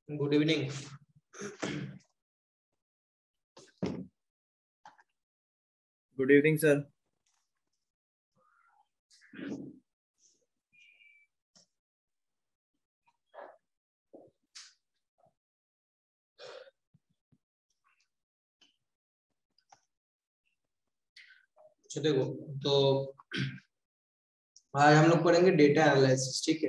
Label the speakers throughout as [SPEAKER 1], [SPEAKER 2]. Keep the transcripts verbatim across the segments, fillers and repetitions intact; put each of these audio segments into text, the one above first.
[SPEAKER 1] Good evening.
[SPEAKER 2] Good evening, sir.
[SPEAKER 1] तो देखो, तो आज हम लोग पढ़ेंगे डेटा एनालिसिस, ठीक है।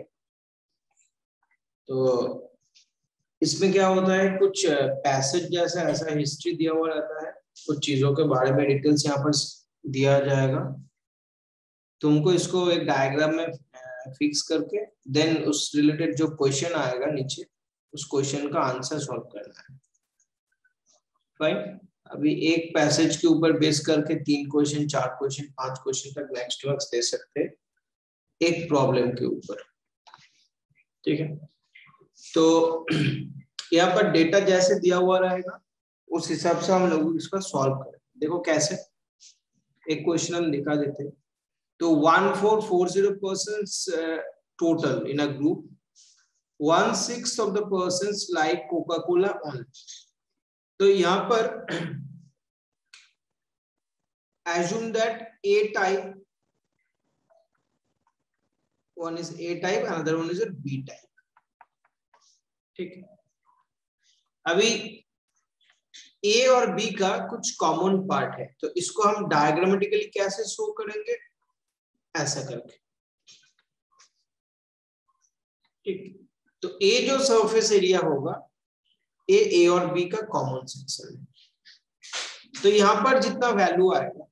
[SPEAKER 1] तो इसमें क्या होता है, कुछ पैसेज जैसा ऐसा हिस्ट्री दिया हुआ रहता है, कुछ चीजों के बारे में डिटेल्स यहाँ पर दिया जाएगा। तुमको इसको एक डायग्राम में फिक्स करके देन उस रिलेटेड जो क्वेश्चन आएगा नीचे, उस क्वेश्चन का आंसर सॉल्व करना है। फाइन। अभी एक पैसेज के ऊपर बेस करके तीन क्वेश्चन, चार क्वेश्चन, पांच क्वेश्चन तक नेक्स्ट वर्क्स दे सकते हैं एक प्रॉब्लम के ऊपर, ठीक है। तो यहाँ पर डेटा जैसे दिया हुआ रहेगा उस हिसाब से हम लोग इसका सॉल्व करें। देखो कैसे, एक क्वेश्चन हम दिखा देते हैं। तो one four four zero person total in a group, one six of the person like Coca Cola only. तो यहाँ पर assume that A type, one is A type, another one is a B type, ठीक है। अभी A और B का कुछ common part है, तो इसको हम डायग्रामेटिकली कैसे शो करेंगे, ऐसा करके, ठीक। तो A जो सरफेस एरिया होगा, A A और B का कॉमन सेक्शन है। तो यहाँ पर जितना वैल्यू आएगा,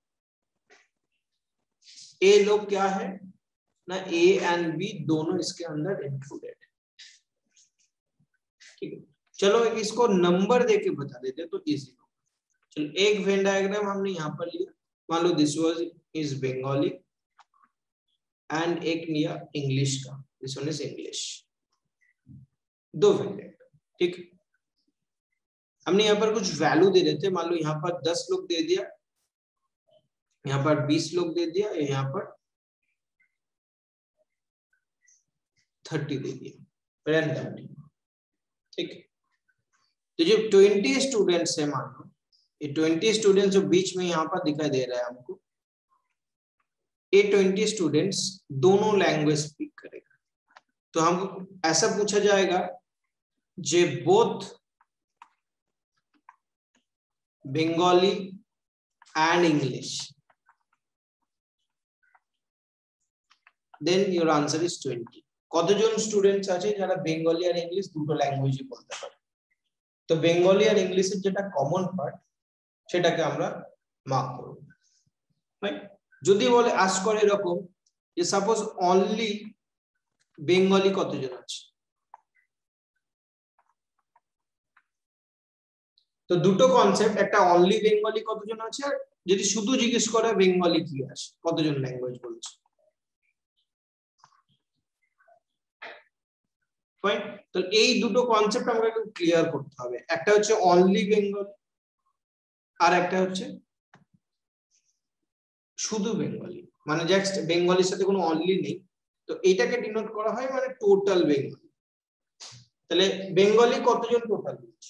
[SPEAKER 1] A लोग क्या है ना, A एंड B दोनों इसके अंदर इंक्लूडेड है, ठीक है। चलो एक इसको नंबर देके बता देते तो इजी होगा। चलो एक वेन डायग्राम हमने यहाँ पर लिया, मान लो this was is Bengali and एक लिया इंग्लिश का, दिस वन इज इंग्लिश। दो वेन डायग्राम, ठीक। हमने यहाँ पर कुछ वैल्यू दे देते, मान लो यहाँ पर दस लोग दे दिया, यहाँ पर बीस लोग दे दिया, यहाँ पर थर्टी दे दिया रैंडमली, ठीक। तो जो ट्वेंटी स्टूडेंट्स है, मान लो ये ट्वेंटी स्टूडेंट्स जो बीच में यहाँ पर दिखाई दे रहा है हमको, ये ट्वेंटी स्टूडेंट्स दोनों लैंग्वेज स्पीक करेगा। तो हमको ऐसा पूछा जाएगा, जे both Bengali and English, then your answer is twenty. কতজন স্টুডেন্টস আছে যারা বেঙ্গলি আর ইংলিশ দুটো ল্যাঙ্গুয়েজই বলতে পারে? তো বেঙ্গলি আর ইংলিশের যেটা কমন পার্ট সেটাকে আমরা মার্ক করব। রাইট? যদি বলে আস্ক করে এরকম যে সাপোজ অনলি বেঙ্গলি কতজন আছে, তো দুটো কনসেপ্ট, একটা অনলি বেঙ্গলি কতজন আছে, আর যদি শুধু জিজ্ঞেস করে বেঙ্গলি কি আছে, কতজন ল্যাঙ্গুয়েজ বলছে। ফাইন। তো এই দুটো কনসেপ্ট আমাকে ক্লিয়ার করতে হবে, একটা হচ্ছে অনলি বেঙ্গলি আর একটা হচ্ছে শুধু বেঙ্গলি, মানে জাস্ট বেঙ্গলির সাথে কোনো অনলি নেই। তো এইটাকে ডিনোট করা হয় মানে টোটাল বেঙ্গলি। তাহলে বেঙ্গলি কতজন টোটাল বলছে,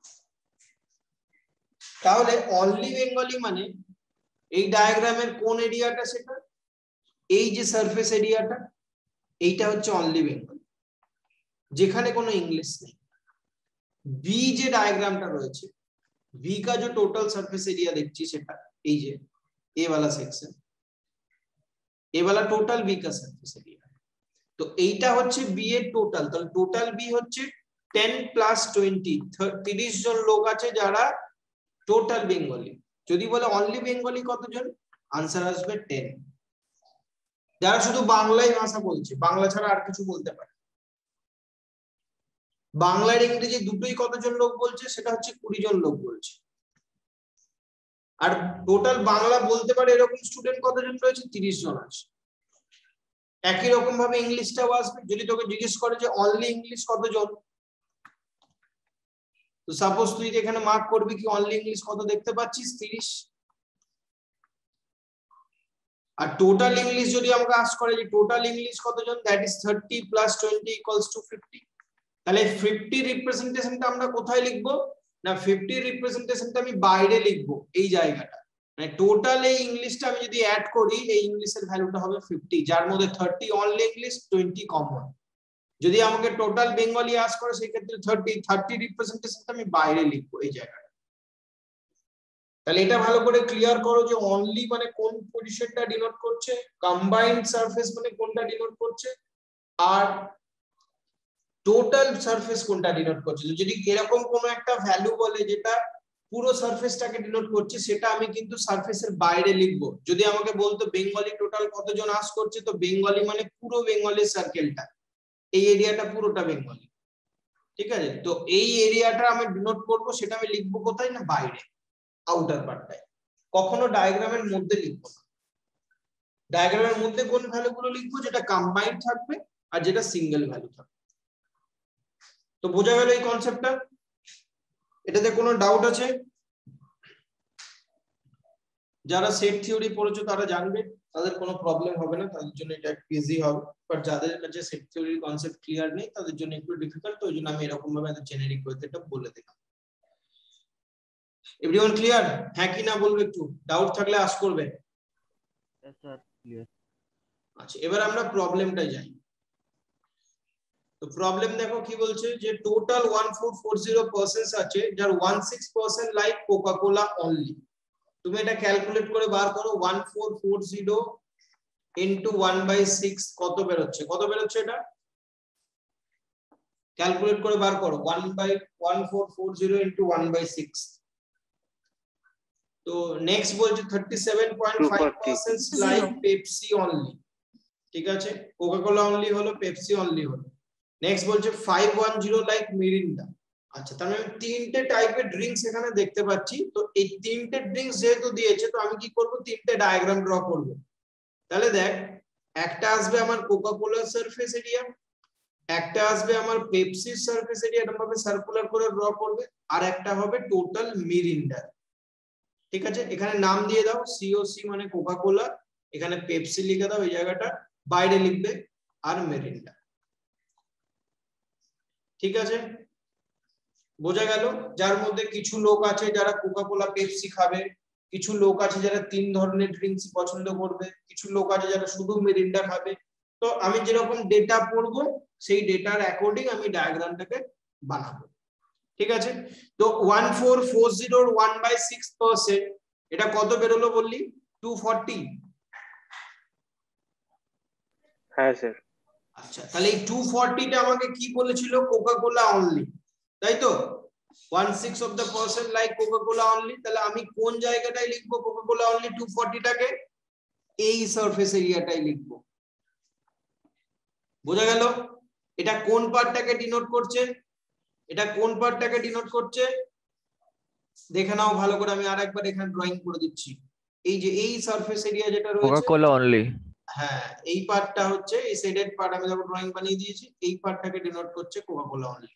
[SPEAKER 1] তাহলে অনলি বেঙ্গলি মানে এই ডায়াগ্রামের কোন এরিয়াটা, সেটা এই যে সারফেস এরিয়াটা, এইটা হচ্ছে অনলি বেঙ্গলি, যেখানে কোনো इंग्लिश নেই। বি যে डायग्रामটা রয়েছে, বি का जो टोटल सरफेस एरिया দেখছি সেটা এই যে ए वाला सेक्शन, ए वाला टोटल बी का सरफेस एरिया। তো এইটা হচ্ছে বি এর টোটাল, তাহলে টোটাল বি হচ্ছে টেন প্লাস টোয়েন্টি, তিরিশ জন লোক আছে যারা টোটাল বেঙ্গলি। যদি বলে অনলি বেঙ্গলি কতজন, आंसर আসবে টেন। যারা শুধু বাংলাই ভাষা বলছে, বাংলা ছাড়া আর কিছু বলতে পারে, বাংলা আর ইংরেজি দুটোই কতজন লোক বলছে, সেটা হচ্ছে কুড়ি জন লোক বলছে। আর টোটাল বাংলা বলতে পারে এরকম স্টুডেন্ট কতজন রয়েছে, তিরিশ জন আছে। একই রকম ভাবে ইংলিশটাও আসবে, যদি তোকে জিজ্ঞেস করে যে অনলি ইংলিশ কতজন, তো সাপোজ তুই এখানে মার্ক করবি কি অনলি ইংলিশ কত দেখতে পাচ্ছিস, তিরিশ। আর টোটাল ইংলিশ যদি আমাকে আস্ক করে যে টোটাল ইংলিশ কতজন, that is thirty plus twenty equals to fifty. তাহলে ফিফটি রিপ্রেজেন্টেশনটা আমরা কোথায় লিখবো না ফিফটি রিপ্রেজেন্টেশনটা আমি বাইরে লিখবো এই জায়গাটা মানে টোটাল এই ইংলিশটা আমি যদি অ্যাড করি এই ইংলিশের ভ্যালুটা হবে ফিফটি যার মধ্যে thirty only English twenty common যদি আমাকে টোটাল বেঙ্গলি আস করে সেই ক্ষেত্রে থার্টি থার্টি রিপ্রেজেন্টেশনটা আমি বাইরে লিখবো এই জায়গাটা তাহলে এটা ভালো করে ক্লিয়ার করো যে অনলি মানে কোন পজিশনটা ডিনোট করছে কম্বাইন্ড সারফেস মানে কোনটা ডিনোট করছে আর টোটাল সারফেস কোনটা ডিনোট করছে যদি এরকম কোনো একটা ভ্যালু বলে যেটা পুরো সারফেসটাকে ডিনোট করছে সেটা আমি কিন্তু সারফেসের বাইরে লিখবো যদি আমাকে বলতো বেঙ্গলি টোটাল কতজন আস করছে তো বেঙ্গলি মানে পুরো বেঙ্গলি সার্কেলটা এই এরিয়াটা পুরোটা বেঙ্গলি ঠিক আছে তো এই এরিয়াটা আমি ডিনোট করব সেটা আমি লিখবো কোথায় না বাইরে আউটার পার্টটায় কখনো ডায়াগ্রামের মধ্যে লিখবো না ডায়াগ্রামের মধ্যে কোন ভ্যালুগুলো লিখবো যেটা কম্বাইন্ড থাকবে আর যেটা সিঙ্গেল ভ্যালু থাকবে তো বোঝা গেল এই কনসেপ্টটা এটাতে কোনো ডাউট আছে যারা সেট থিওরি পড়েছো তারা জানবে তাদের কোনো প্রবলেম হবে না তাদের জন্য এটা একটু ইজি হবে বাট যাদের কাছে সেট থিওরির কনসেপ্ট ক্লিয়ার নেই তাদের জন্য একটু ডিফিকাল্ট ওই জন্য আমি এরকম ভাবে একটা জেনারিক ওয়েতে এটা বলে দিলাম এভরিওয়ান ক্লিয়ার হ্যাঁ কি না বলবে একটু ডাউট থাকলে আস্ক করবে
[SPEAKER 2] यस सर क्लियर
[SPEAKER 1] আচ্ছা এবার আমরা প্রবলেমটায় যাই তো প্রবলেম দেখো কি বলছে যে total one four four zero percent আছে যার sixteen পার্সেন্ট লাইক কোকা কোলা অনলি তুমি এটা ক্যালকুলেট করে বার করো one four four zero into one by six কত বের হচ্ছে কত বের হচ্ছে এটা ক্যালকুলেট করে বার করো one by one four four zero into one by six তো নেক্সট বলছে thirty-seven point five percent like Pepsi only ঠিক আছে কোকা কোলা অনলি হলো পেপসি অনলি হলো নেক্সট বলছে five ten লাইক মিরিন্ডা আচ্ছা তার মানে তিনটে টাইপের ড্রিঙ্কস এখানে দেখতে পাচ্ছি তো এই তিনটে ড্রিঙ্কস যেহেতু দিয়েছে তো আমি কি করব তিনটে ডায়াগ্রাম ড্র করব তাহলে দেখ একটা আসবে আমার কোকা কোলা সারফেস এরিয়া একটা আসবে আমার পেপসির সারফেস এরিয়া এরকম ভাবে সার্কুলার করে ড্র করবে আর একটা হবে টোটাল মিরিন্ডা ঠিক আছে এখানে নাম দিয়ে দাও সিওসি মানে কোকা কোলা এখানে পেপসি লিখে দাও এই জায়গাটা বাইরে লিখবে আর মিরিন্ডা ঠিক আছে বোঝা গেল যার মধ্যে কিছু লোক আছে যারা কোকা কোলা পেপসি খাবে কিছু লোক আছে যারা তিন ধরনের ড্রিঙ্কস পছন্দ করবে কিছু লোক আছে যারা শুধু মিরিন্ডা খাবে তো আমি যেরকম ডেটা পড়বো সেই ডেটার অ্যাকর্ডিং আমি ডায়াগ্রামটাকে বানাবো ঠিক আছে তো one four four zero one by six percent এটা কত বের হলো বললি two forty
[SPEAKER 3] হ্যাঁ স্যার
[SPEAKER 1] আচ্ছা তাহলে এই two forty টা আমাকে কি বলেছিল কোকা কোলা অনলি তাই তো one six of the percent like Coca Cola only তাহলে আমি কোন জায়গাটায় লিখবো Coca Cola only two forty টাকে এই সারফেস এরিয়াটাই লিখবো বোঝা গেল এটা কোন পার্টটাকে ডিনোট করছে এটা কোন পার্টটাকে ডিনোট করছে দেখে নাও ভালো করে আমি আরেকবার এখানে ড্রয়িং করে দিচ্ছি এই যে এই সারফেস এরিয়া যেটা রয়েছে
[SPEAKER 2] কোকা কোলা অনলি
[SPEAKER 1] হ্যাঁ এই পার্টটা হচ্ছে এই শেডেড পার্ট আমি যখন ড্রয়িং বানিয়ে দিয়েছি এই পার্টটাকে ডিনোট করছে কোকা কোলা অনলি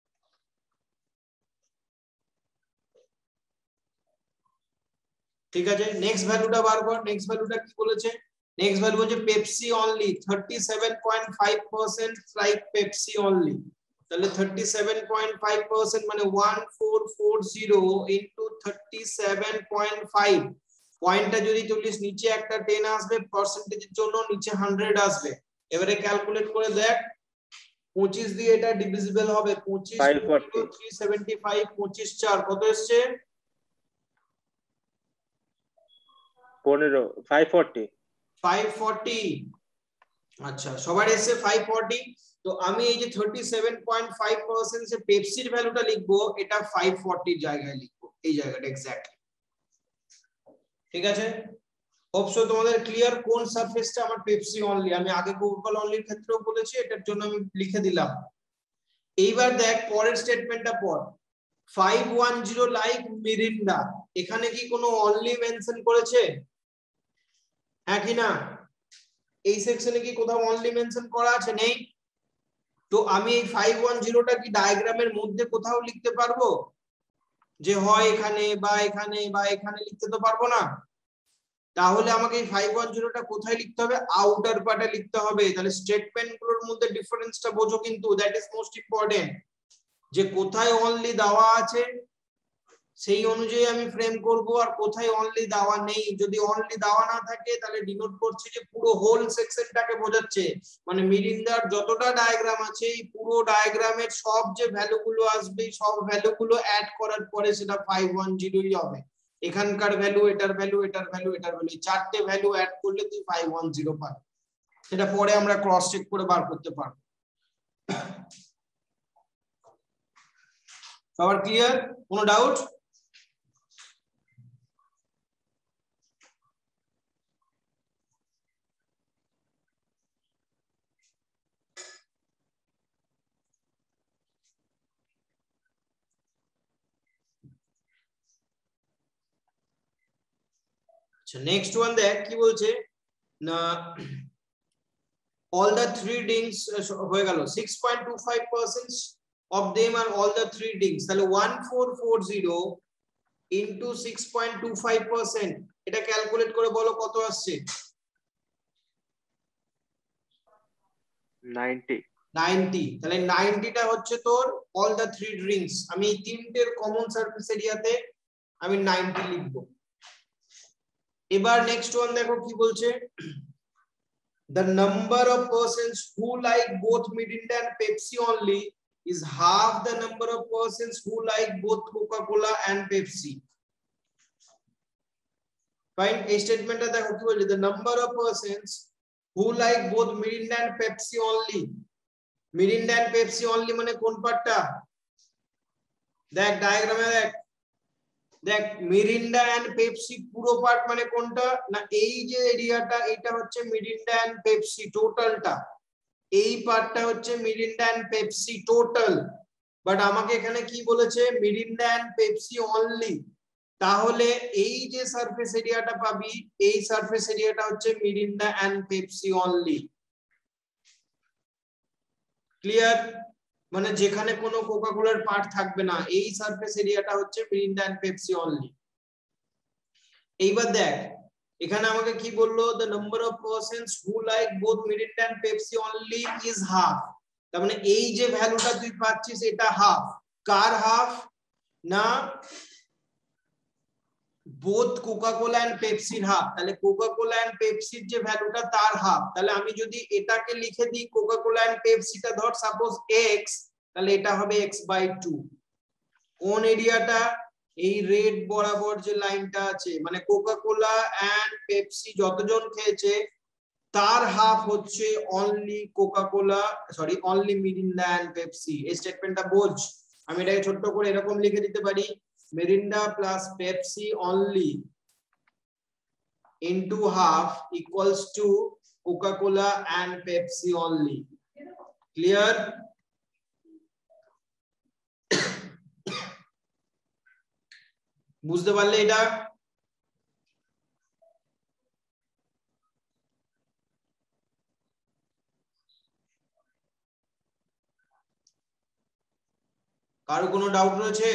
[SPEAKER 1] ঠিক আছে নেক্সট ভ্যালুটা বার কর নেক্সট ভ্যালুটা কি বলেছে নেক্সট ভ্যালু হচ্ছে Pepsi only thirty-seven point five percent like Pepsi only তাহলে thirty-seven point five percent মানে one four four zero into thirty-seven point five পয়েন্টটা যদি চল্লিশ নিচে একটা ten আসবে পার্সেন্টেজের জন্য নিচে hundred আসবে এবারে ক্যালকুলেট করে দেখ পঁচিশ দিয়ে এটা ডিভিজিবল হবে পঁচিশ three seventy-five পঁচিশ চার কত আসছে
[SPEAKER 3] পনেরো five forty
[SPEAKER 1] five forty আচ্ছা সবার এসে five forty তো আমি এই যে thirty-seven point five percent এর পেপসির ভ্যালুটা লিখবো এটা five forty জায়গায় লিখবো এই জায়গাটা এক্স্যাক্টলি ঠিক আছে হোপসো তোমাদের ক্লিয়ার কোন সারফেসটা আমার পেপসি অনলি আমি আগে কোকা কোলা অনলির ক্ষেত্রেও বলেছি এটার জন্য আমি লিখে দিলাম এইবার দেখ পরের স্টেটমেন্টটা পড় five ten লাইক মিরিন্ডা এখানে কি কোনো অনলি মেনশন করেছে হ্যাঁ কি না এই সেকশনে কি কোথাও অনলি মেনশন করা আছে নেই তো আমি এই five ten টা কি ডায়াগ্রামের মধ্যে কোথাও লিখতে পারবো যে হয় এখানে বা এখানে বা এখানে লিখতে তো পারবো না তাহলে আমাকে এই ফাইভ ওয়ান জিরোটা কোথায় লিখতে হবে? আউটার পার্টে লিখতে হবে। তাহলে স্টেটমেন্ট গুলোর মধ্যে ডিফারেন্সটা বোঝো, কিন্তু দ্যাট ইজ মোস্ট ইম্পর্টেন্ট, যে কোথায় অনলি দেওয়া আছে সেই অনুযায়ী আমি ফ্রেম করব, আর কোথায় অনলি দেওয়া নেই। যদি অনলি দেওয়া না থাকে তাহলে ডিনোট করছে যে পুরো হোল সেকশনটাকে বোঝাচ্ছে, মানে মিরিন্ডার যতটা ডায়াগ্রাম আছে এই পুরো ডায়াগ্রামের সব যে ভ্যালু গুলো আসবে সব ভ্যালু গুলো অ্যাড করার পরে সেটা ফাইভ ওয়ান জিরোই হবে। এখানকার ভ্যালু, এটার ভ্যালু, এটার ভ্যালু, এটার ভ্যালু, চারটে ভ্যালু অ্যাড করলে তুই ফাইভ ওয়ান জিরো পাবি। সেটা পরে আমরা ক্রস চেক করে বার করতে পারবো। সবার ক্লিয়ার? কোনো ডাউট? নেক্সট ওয়ান দেখ কি বলছে না, all the three dings হয়ে গেল six point two five percent of them are all the three dings, তাহলে one four four zero into six point two five percent, এটা ক্যালকুলেট করে বলো কত আসছে?
[SPEAKER 3] ninety
[SPEAKER 1] ninety। তাহলে ninety টা হচ্ছে তোর all the three rings। আমি এই তিনটের কমন সারফেস এরিয়াতে আমি ninety লিখবো। এবার নেক্সট ওয়ান দেখো কি বলছে, the number of persons who like both Mirinda and Pepsi only is half the number of persons who like both Coca-Cola and Pepsi. Fine, এই স্টেটমেন্টটা দেখো কি বলছে, the number of persons who like both Mirinda and Pepsi only, Mirinda and Pepsi only মানে কোন পার্টটা? দেখ ডায়াগ্রামে দেখ, দেখ মিরিন্ডা এন্ড পেপসি পুরো পার্ট মানে কোনটা না, এই যে এরিয়াটা এটা হচ্ছে মিরিন্ডা এন্ড পেপসি টোটালটা, এই পার্টটা হচ্ছে Mirinda and Pepsi total. But আমাকে এখানে কি বলেছে? Mirinda and Pepsi only. তাহলে এই যে সারফেস এরিয়াটা পাবি এই সারফেস এরিয়াটা হচ্ছে Mirinda and Pepsi only. Clear? মানে যেখানে কোনো কোকাকোলার পার্ট থাকবে না, এই সারফেস এরিয়াটা হচ্ছে মিরিন্ডা এন্ড পেপসি অনলি। এইবার দেখ এখানে আমাকে কি বললো, the number of persons who like both Mirinda and Pepsi only is half। তার মানে এই যে ভ্যালুটা তুই পাচ্ছিস এটা হাফ। কার হাফ? না both Coca-Cola and Pepsi half. তাহলে Coca-Cola and Pepsi যে ভ্যালুটা তার হাফ। তাহলে আমি যদি এটাকে লিখে দিই Coca-Cola and Pepsi টা ধর সাপোজ x, তাহলে এটা হবে x by two। কোন এরিয়াটা? এই রেড বরাবর যে লাইনটা আছে, মানে কোকাকোলা এন্ড পেপসি যতজন খেয়েছে তার হাফ হচ্ছে only Coca Cola, sorry only Mirinda and Pepsi. এই স্টেটমেন্টটা বোঝ। আমি এটাকে ছোট করে এরকম লিখে দিতে পারি, Mirinda plus Pepsi only into half equals to Coca Cola and Pepsi only. Clear? বুঝতে পারলে এটা? কারো কোনো ডাউট রয়েছে?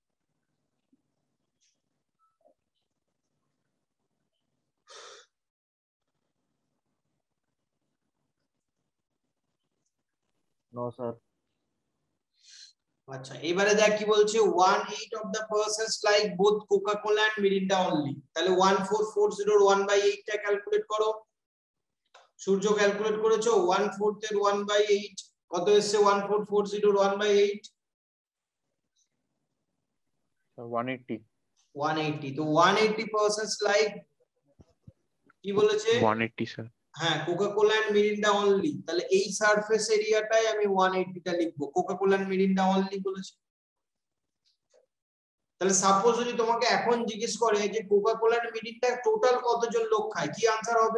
[SPEAKER 2] No sir.
[SPEAKER 1] আচ্ছা এবারে দেখ কি বলছে, one eight of the persons like both Coca-Cola and Mirinda only। তাহলে one four four zero one by eight টা ক্যালকুলেট করো। সূর্য ক্যালকুলেট করেছো? one fourth এর one by eight কত এসেছে? one four four zero one by eight
[SPEAKER 2] one eighty।
[SPEAKER 1] one eighty। তো one eighty persons like কি বলেছে?
[SPEAKER 4] one eighty sir.
[SPEAKER 1] হ্যাঁ কোকাকোলা এন্ড মিরিন্ডা অনলি। তাহলে এই সারফেস এরিয়াটাই আমি one eighty টা লিখবো, কোকাকোলা এন্ড মিরিন্ডা অনলি বলেছে। তাহলে সাপোজ যদি তোমাকে এখন জিজ্ঞেস করে যে কোকাকোলা এন্ড মিরিন্ডা টোটাল কতজন লোক খায়, কি আনসার হবে?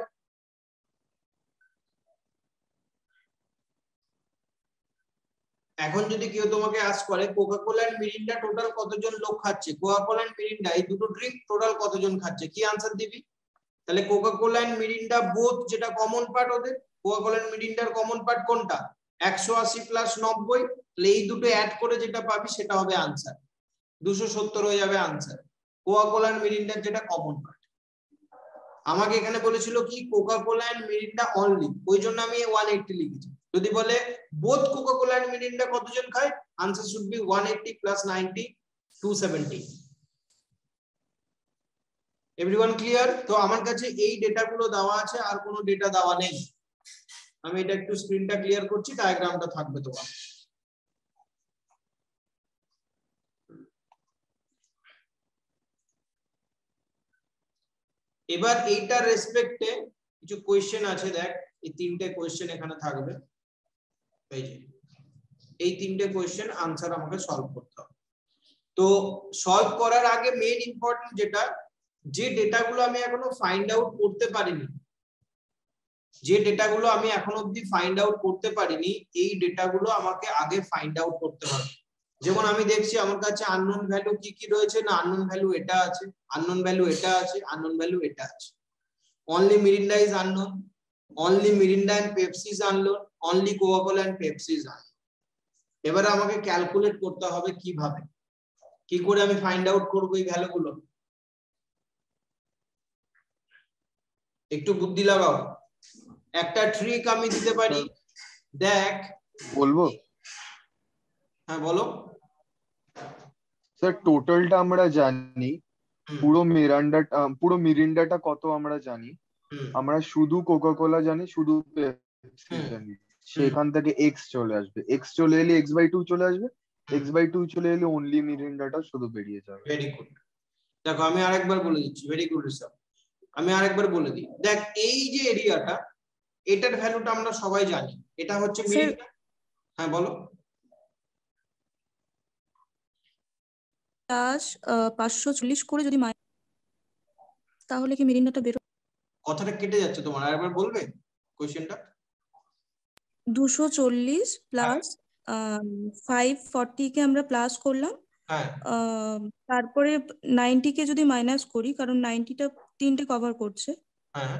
[SPEAKER 1] এখন যদি কেউ তোমাকে আস্ক করে কোকাকোলা এন্ড মিরিন্ডা টোটাল কতজন লোক খাচ্ছে, কোকাকোলা এন্ড মিরিন্ডা এই দুটো ড্রিঙ্ক টোটাল কতজন খাচ্ছে, কি আনসার দিবি? তাহলে কোকাকোলা এন্ড মিরিন্ডা বোথ যেটা কমন পার্ট ওদের, কোকাকোলা এন্ড মিরিন্ডার কমন পার্ট কোনটা? একশো আশি প্লাস নব্বই। তাহলে এই দুটো অ্যাড করে যেটা পাবি সেটা হবে আনসার, দুশো সত্তর হয়ে যাবে আনসার, কোকাকোলা এন্ড মিরিন্ডার যেটা কমন পার্ট। আমাকে এখানে বলেছিল কি Coca Cola and Mirinda only, ওই জন্য আমি one eighty লিখেছি। যদি বলে both Coca Cola and Mirinda কতজন খায়, answer should be one eighty plus ninety, two seventy। Everyone clear? তো আমার কাছে এই ডেটাগুলো দেওয়া আছে, আর কোনো ডেটা দেওয়া নেই। আমি এটা একটু স্ক্রিনটা ক্লিয়ার করছি, ডায়াগ্রামটা থাকবে তোমার। এবার এইটার রেসপেক্টে কিছু কোয়েশ্চেন আছে, দেখ এই তিনটে কোয়েশ্চেন এখানে থাকবে। এই যে এই তিনটে কোয়েশ্চেন আনসার আমাকে সলভ করতে হবে। তো সলভ করার আগে মেইন ইম্পর্টেন্ট যেটা, যে ডেটাগুলো আমি এখনো ফাইন্ড আউট করতে পারিনি, যে ডেটাগুলো আমি এখন অবধি ফাইন্ড আউট করতে পারিনি, এই ডেটাগুলো আমাকে আগে ফাইন্ড আউট করতে হবে। যেমন আমি দেখছি আমার কাছে আননোন ভ্যালু কি কি রয়েছে, না আননোন ভ্যালু এটা আছে, আননোন ভ্যালু এটা আছে, আননোন ভ্যালু এটা আছে। Only Mirinda is unknown, only Mirinda and Pepsi is unknown, only Coca Cola and Pepsi is unknown. এবারে আমাকে ক্যালকুলেট করতে হবে কিভাবে, কি করে আমি ফাইন্ড আউট করব এই ভ্যালুগুলো। একটু বুদ্ধি লাগাও। একটা ট্রিক আমি দিতে পারি, দেখ
[SPEAKER 4] বলবো?
[SPEAKER 1] হ্যাঁ বলো।
[SPEAKER 4] স্যার টোটালটা আমরা জানি, পুরো মিরান্ডাটা পুরো মিরিন্ডাটা কত আমরা জানি, আমরা শুধু কোকা কোলা জানি, শুধু পেপসি জানি। সেখান থেকে এক্স চলে আসবে, এক্স চলে এলে এক্স বাই টু চলে আসবে, এক্স বাই টু চলে এলে অনলি মিরিন্ডাটা শুধু বেরিয়ে যাবে।
[SPEAKER 1] Very good. দেখো আমি আরেকবার বলে দিচ্ছি, ভেরি গুড রিসার্চ। আমি আরেকবার বলে দিই, দেখ এই যে এরিয়াটা, এটার ভ্যালুটা আমরা সবাই জানি, এটা হচ্ছে মিরিন্ডা। হ্যাঁ বলো।
[SPEAKER 5] প্লাস পাঁচশো চল্লিশ করে যদি তাহলে কি মিরিন্ডাটা বেরো?
[SPEAKER 1] কথাটা কেটে যাচ্ছে তোমার, আরেকবার বলবে কোশ্চেনটা?
[SPEAKER 5] দুশো চল্লিশ প্লাস ফাইভ ফর্টি কে আমরা প্লাস করলাম,
[SPEAKER 1] হ্যাঁ
[SPEAKER 5] তারপরে নাইনটি কে যদি মাইনাস করি, কারণ নাইনটিটা তিনটে কভার করছে।
[SPEAKER 1] হ্যাঁ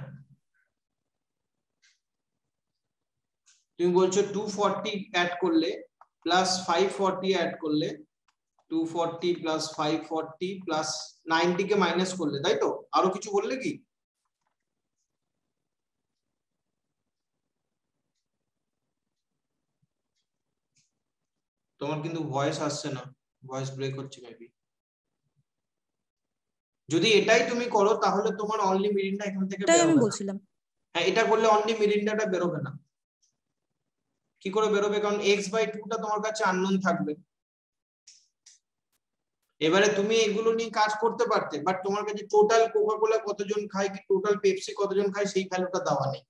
[SPEAKER 1] তুমি বলছো টু ফর্টি অ্যাড করলে প্লাস ফাইভ ফর্টি অ্যাড করলে, two forty plus five forty plus ninety কে মাইনাস করলে, তাই তো? আরো কিছু বললে কি? তোমার কিন্তু ভয়েস আসছে না, ভয়েস ব্রেক হচ্ছে মেবি। যদি এটাই তুমি করো তাহলে তোমার অনলি মিরিন্ডা এখান থেকে
[SPEAKER 5] এটাই আমি
[SPEAKER 1] বেরোবে না।
[SPEAKER 5] বলছিলাম।
[SPEAKER 1] হ্যাঁ এটা করলে অনলি মিরিন্ডাটা বেরোবে না। কি করে বেরোবে? কারণ এক্স বাই টু টা তোমার কাছে আননোন থাকবে। এবারে তুমি এগুলো নিয়ে কাজ করতে পারতে, বাট তোমার কাছে টোটাল কোকা কোলা কতজন খায় কি টোটাল পেপসি কতজন খায় সেই ভ্যালুটা দেওয়া নেই।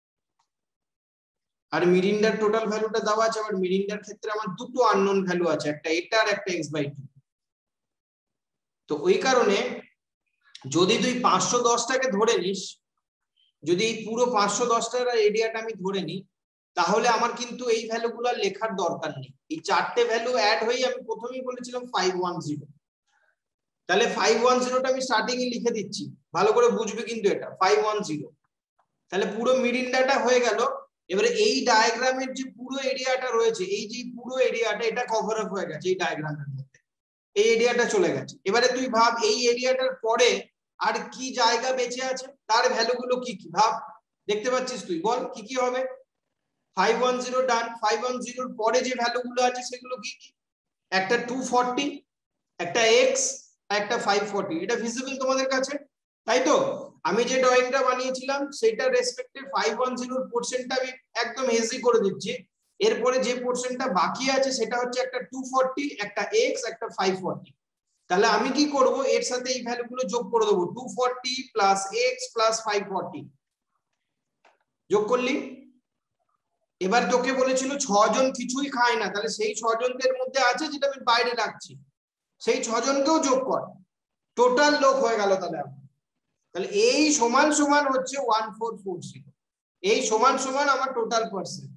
[SPEAKER 1] আর মিরিন্ডার টোটাল ভ্যালুটা দেওয়া আছে, বাট মিরিন্ডার ক্ষেত্রে আমার দুটো আননোন ভ্যালু আছে, একটা এটা আর একটা এক্স বাই টু। তো ওই কারণে যদি তুই পাঁচশো দশটাকে ধরে নিস, যদি এই পুরো পাঁচশো দশটার এরিয়াটা আমি ধরে নিই, তাহলে আমার কিন্তু এই ভ্যালুগুলো লেখার দরকার নেই। এই চারটে ভ্যালু অ্যাড হয়ে আমি প্রথমেই বলেছিলাম ফাইভ ওয়ান জিরো, তাহলে ফাইভ ওয়ান জিরোটা আমি স্টার্টিং এ লিখে দিচ্ছি, ভালো করে বুঝবে কিন্তু এটা ফাইভ ওয়ান জিরো। তাহলে পুরো মিরিন্ডাটা হয়ে গেল। এবারে এই ডায়াগ্রামের যে পুরো এরিয়াটা রয়েছে, এই যে পুরো এরিয়াটা, এটা কভার আপ হয়ে গেছে এই ডায়াগ্রামের মধ্যে, এই এরিয়াটা চলে গেছে। এবারে তুই ভাব এই এরিয়াটার পরে আর কি জায়গা বেঁচে আছে, তার ভ্যালুগুলো কি কি ভাব, দেখতে পাচ্ছিস তুই? বল কি কি হবে। Five one zero done, five one জিরোর পরে যে ভ্যালুগুলো আছে সেগুলো কি কি? একটা টু ফর্টি, একটা এক্স, একটা ফাইভ ফর্টি। এটা ভিজিবল তোমাদের কাছে, তাই তো? আমি যে ড্রয়িংটা বানিয়েছিলাম সেটা রেসপেক্টে ফাইভ ওয়ান জিরোর পোরশনটা আমি একদম হেজি করে দিচ্ছি। এরপরে যে পোরশনটা বাকি আছে সেটা হচ্ছে একটা টু ফর্টি, একটা এক্স, একটা ফাইভ ফর্টি। তাহলে আমি কি করব, এর সাথে এই ভ্যালুগুলো যোগ করে দেবো, two forty plus x plus five forty যোগ করলি। এবার তোকে বলেছিল ছজন কিছুই খায় না, তাহলে সেই ছজনদের মধ্যে আছে যেটা আমি বাইরে রাখছি, সেই ছজনকেও যোগ কর, টোটাল লোক হয়ে গেল। তাহলে তাহলে এই সমান সমান হচ্ছে ওয়ান ফোর ফোর জিরো, এই সমান সমান আমার টোটাল পার্সেন্ট।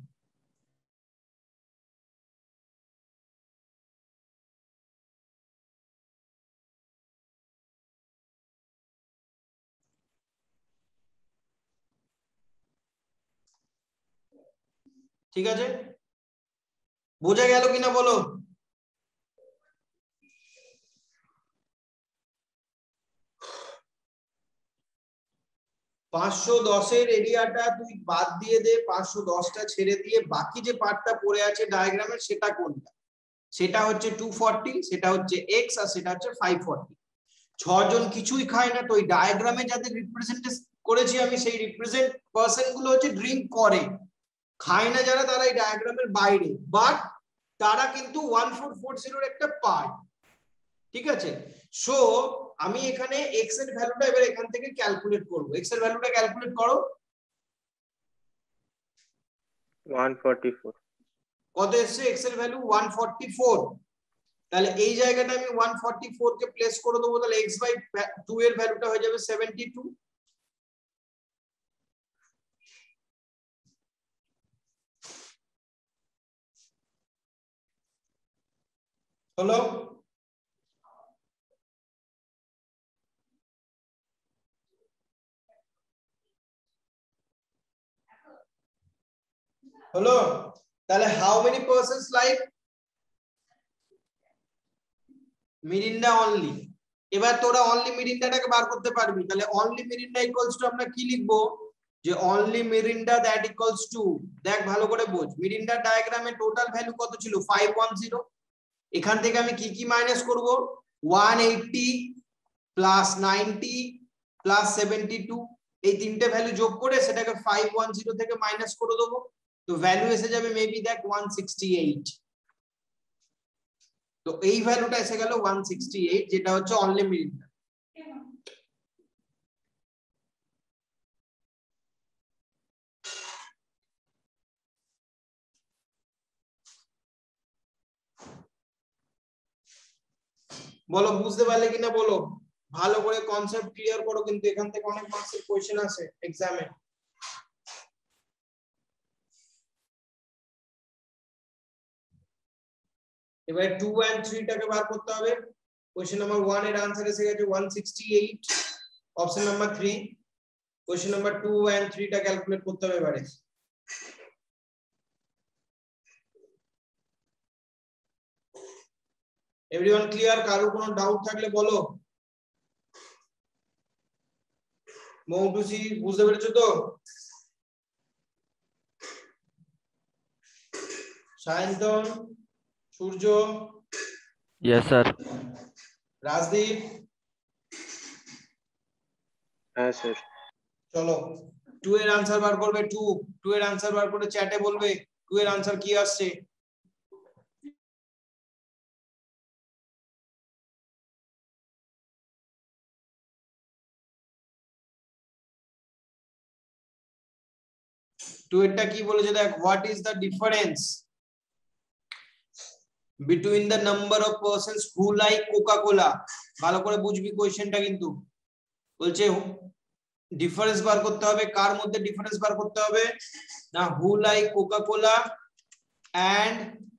[SPEAKER 1] ঠিক আছে, বোঝা গেল কিনা বলো? পাঁচশো দশের এরিয়াটা তুই বাদ দিয়ে দে, পাঁচশো দশটা ছেড়ে দিয়ে বাকি যে পার্টটা পড়ে আছে ডায়াগ্রামের সেটা কোনটা? সেটা হচ্ছে টু ফর্টি, সেটা হচ্ছে এক্স, আর সেটা হচ্ছে ফাইভ ফর্টি। ছজন কিছুই খায় না, তো ওই ডায়াগ্রামে যাদের রিপ্রেজেন্ট করেছি আমি, সেই রিপ্রেজেন্ট পার্সন গুলো হচ্ছে ড্রিঙ্ক করে, খায় না যারা, তারা এই ডায়াগ্রামের বাইরে, বাট তারা কিন্তু ওয়ান ফোর ফোর জিরোর একটা পার্ট। ঠিক আছে, সো আমি এখানে এক্স এর ভ্যালুটা এবার এখান থেকে ক্যালকুলেট করব। এক্স এর ভ্যালুটা ক্যালকুলেট করো।
[SPEAKER 3] One forty four.
[SPEAKER 1] কত এসছে এক্স এর ভ্যালু? One forty four. তাহলে এই জায়গাটা আমি ওয়ান ফর্টি ফোর কে প্লেস করে দেবো, তাহলে x বাই টু এর ভ্যালুটা হয়ে যাবে সেভেন্টি টু। হলো? হলো? তাহলে how many persons like Mirinda only. এবার তোরা অনলি মিরিন্ডাটাকে বার করতে পারবি, তাহলে অনলি মিরিন্ডা ইকুয়ালস টু আমরা কি লিখবো? যে only Mirinda that equals to, দেখ ভালো করে বোঝ, মিরিন্ডা ডায়াগ্রামে টোটাল ভ্যালু কত ছিল? Five one zero. এখান থেকে আমি কি কি মাইনাস করব? One eighty plus ninety plus seventy two, এই তিনটে ভ্যালু যোগ করে সেটাকে ফাইভ ওয়ান জিরো থেকে মাইনাস করে দেবো, তো ভ্যালু এসে যাবে মেবি দেখ ওয়ান সিক্সটি এইট। তো এই ভ্যালুটা এসে গেল ওয়ান সিক্সটি এইট, যেটা হচ্ছে অনলি মিরিন্ডা। বলো বুঝতে পারলে কিনা বলো, ভালো করে কনসেপ্ট ক্লিয়ার করো, কিন্তু এখান থেকে অনেক মার্কসের কোশ্চেন আসে এক্সামে। এবার টু এন্ড থ্রি টাকে বার করতে হবে। কোশ্চেন নাম্বার ওয়ান এর आंसर এসে গেছে one sixty eight, option number three. Question number two and three টা ক্যালকুলেট করতে হবে এবারে। Everyone clear? কারো কোনো ডাউট থাকলে বলো। মৌটুসি বুঝতে পেরেছো তো? Sayantan, Surya,
[SPEAKER 2] yes sir.
[SPEAKER 1] রাজদীপ,
[SPEAKER 3] হ্যাঁ স্যার।
[SPEAKER 1] চলো টু এর आंसर বার করবে। টু টু এর आंसर বার করে চ্যাটে বলবে টু এর आंसर কি আসছে। টু এরটা কি বলেছে দেখ, what is the difference between the number of persons who like Coca Cola. ভালো করে বুঝবি কোশ্চেনটা, কিন্তু বলছে ডিফারেন্স বার করতে হবে। কার মধ্যে ডিফারেন্স বার করতে হবে? না, who like Coca Cola and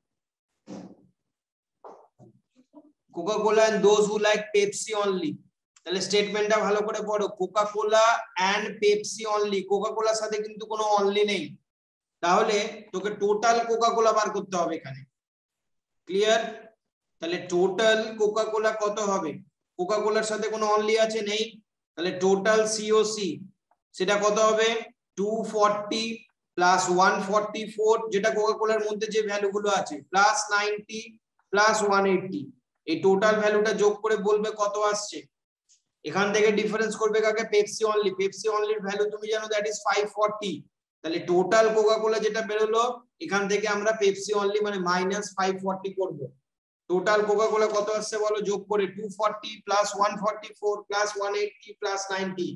[SPEAKER 1] Coca Cola and those who like Pepsi only. তাহলে স্টেটমেন্টটা ভালো করে পড়ো, Coca Cola and Pepsi only. কোকা কোলার সাথে কিন্তু কোনো অনলি নেই, তাহলে তোকে টোটাল কোকা কোলা বার করতে হবে এখানে। ক্লিয়ার? তাহলে টোটাল কোকা কোলা কত হবে? কোকা কোলার সাথে কোনো অনলি আছে? নেই। তাহলে টোটাল সিওসি সেটা কত হবে? Two forty plus one forty four, যেটা কোকা কোলার মধ্যে যে ভ্যালু গুলো আছে, plus ninety plus one eighty, এই টোটাল ভ্যালুটা যোগ করে বলবে কত আসছে। এখান থেকে ডিফারেন্স করবে কাকে? Pepsi only. পেপসি অনলির ভ্যালু তুমি জানো, দ্যাট ইজ ফাইভ ফর্টি। তাহলে টোটাল কোকা কোলা যেটা বেরোলো, এখান থেকে আমরা পেপসি অনলি মানে মাইনাস ফাইভ ফর্টি করবো। টোটাল কোকা কোলা কত আসছে বলো যোগ করে? Two forty plus one forty four plus one eighty plus ninety.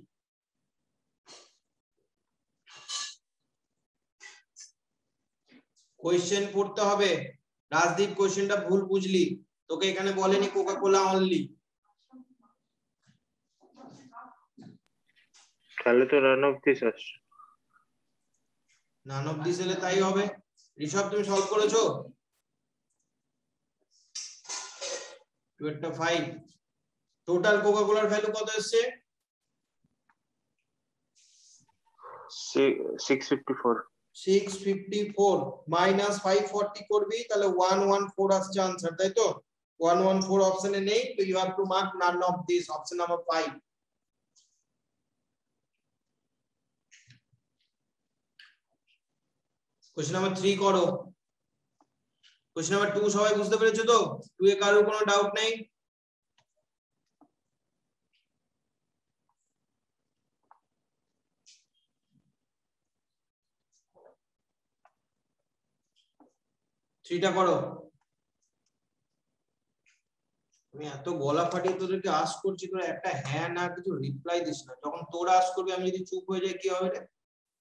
[SPEAKER 1] Question পড়তে হবে। রাজদীপ কোশ্চেনটা ভুল বুঝলি, তোকে এখানে বলেনি কোকা কোলা অনলি।
[SPEAKER 3] তাহলে তো রান অফ দিস আসছে।
[SPEAKER 1] নান অফ দিস এলে তাই হবে। ঋষভ তুমি সলভ করেছো? ফাইভ। টোটাল কোকা কোলার ভ্যালু কত এসছে?
[SPEAKER 3] Six fifty four.
[SPEAKER 1] Six fifty four minus five forty করবি, তাহলে ওয়ান ওয়ান ফোর আসছে आंसर, তাই তো? ওয়ান ওয়ান ফোর অপশনে নেই, তো you have to mark none of this, option number five. Question number three করো। কোশ্চেন নাম্বার টু সবাই বুঝতে পেরেছো তো? টু এ কারোর কোনো ডাউট নেই? থ্রিটা করো। আমি এত গলা ফাটিয়ে তোদেরকে আস করছি, তোরা একটা হ্যাঁ না কিছু রিপ্লাই দিস না। যখন তোরা আস করবি আমি যদি চুপ হয়ে যাই কি হবে রে?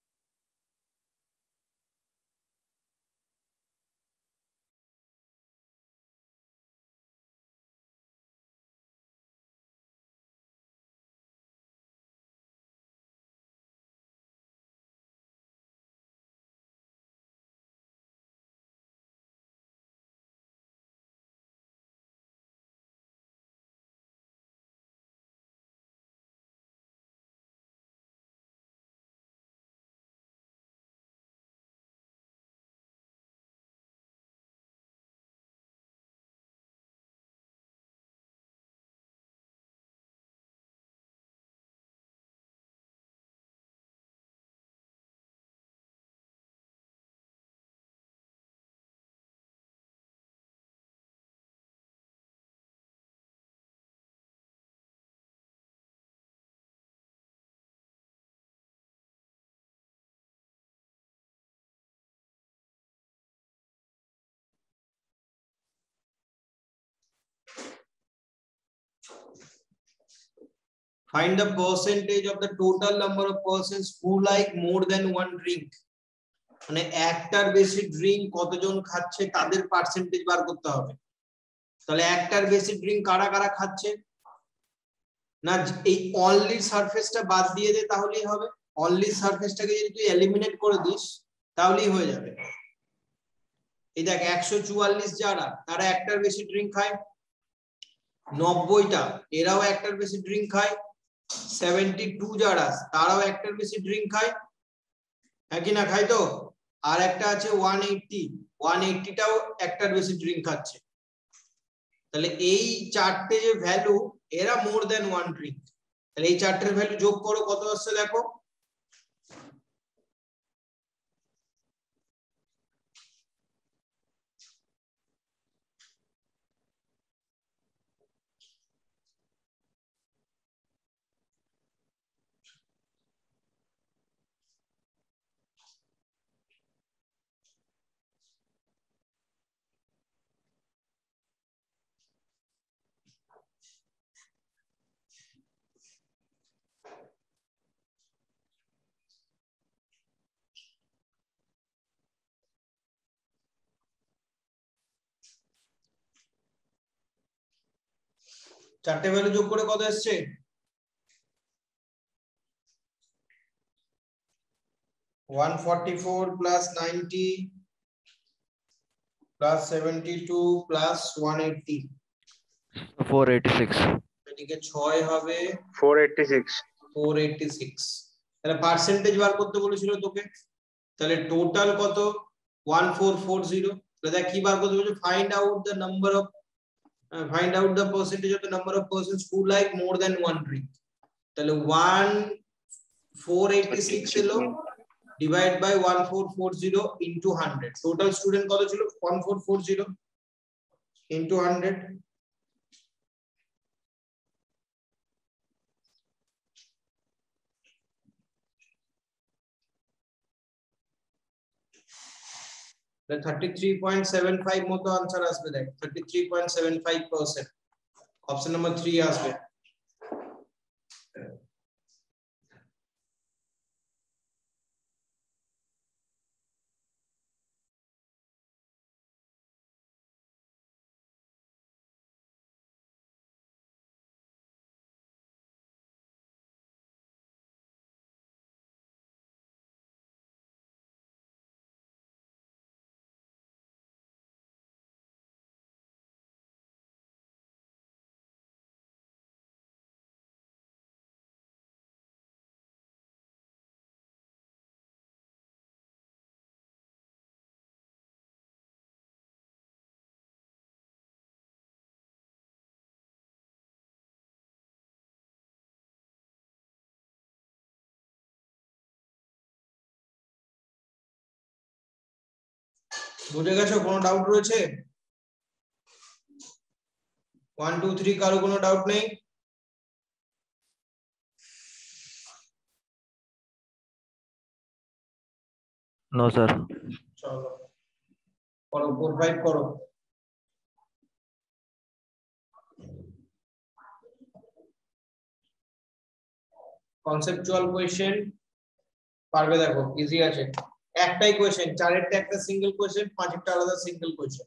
[SPEAKER 1] Find the percentage of the total number of persons who like more than one drink. মানে একটার বেশি ড্রিঙ্ক কতজন খাচ্ছে তাদের পার্সেন্টেজ বার করতে হবে। তাহলে একটার বেশি ড্রিঙ্ক কারা কারা খাচ্ছে না, এই অনলি সারফেসটা বাদ দিয়ে দে তাহলেই হবে। অনলি সারফেসটাকে যদি তুই এলিমিনেট করে দিস তাহলেই হয়ে যাবে। এই দেখ একশো চুয়াল্লিশ যারা, তারা একটার বেশি ড্রিঙ্ক খায়। নব্বইটা এরাও একটার বেশি ড্রিঙ্ক খায়। সেভেন্টি টু যারা, তারাও একটার বেশি ড্রিঙ্ক খায়, হ্যাঁ কি না খায় তো? আর একটা আছে ওয়ান এইট্টি, ওয়ান এইট্টিটাও একটার বেশি ড্রিঙ্ক খাচ্ছে। তাহলে এই চারটে যে ভ্যালু, এরা মোর দেন ওয়ান ড্রিঙ্ক। তাহলে এই চারটের ভ্যালু যোগ করো, কত আসছে দেখো। চারটে ভ্যালু যোগ করে কত এসছে? One forty four plus ninety plus seventy two plus one eighty,
[SPEAKER 2] four eighty-six.
[SPEAKER 1] এদিকে ছয় হবে
[SPEAKER 3] four eighty-six.
[SPEAKER 1] Four eighty six. তাহলে পার্সেন্টেজ বার করতে বলেছিল তোকে, তাহলে টোটাল কত? One four four zero. তাহলে দেখ কি বার করতে বলেছে, find out the number of find out the percentage of the number of persons who like more than one drink. তাহলে ওয়ান ফোর এইট্টি সিক্স এলো, divide by one four four zero into hundred. Total student কত ছিল? One four four zero into hundred. Thirty three point seven five মতো answer আসবে। দেখ thirty three point seven five percent option number three আসবে। বুঝে গেছো? কোনো doubt রয়েছে? ওয়ান টু থ্রি কারো কোনো ডাউট নেই?
[SPEAKER 2] No sir.
[SPEAKER 1] চলো করো, ফোর ফাইভ করো। কনসেপচুয়াল কোয়েশ্চেন পারবে, দেখো ইজি আছে। একটাই কোয়েশ্চেন, চারেরটা একটা সিঙ্গেল কোয়েশ্চেন, পাঁচেরটা আলাদা সিঙ্গেল কোয়েশ্চেন।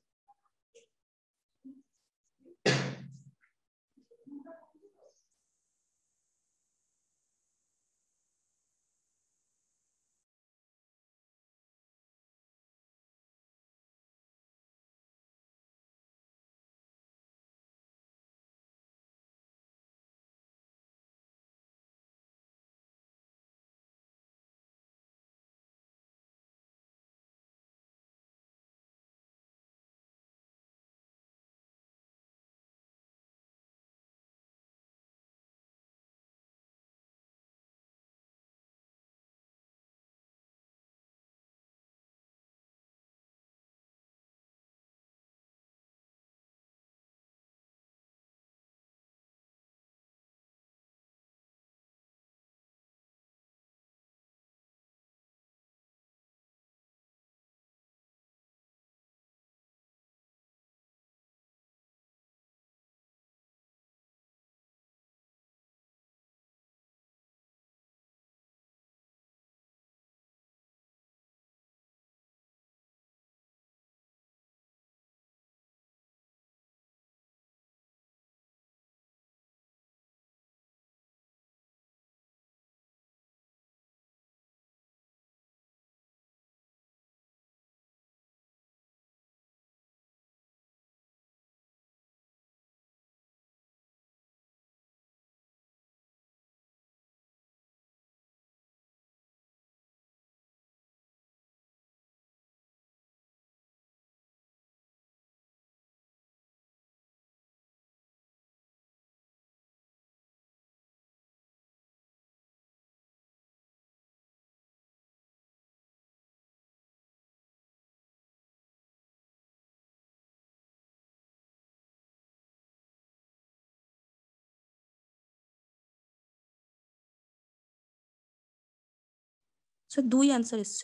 [SPEAKER 5] স্যার দুই অ্যান্সার এসছে।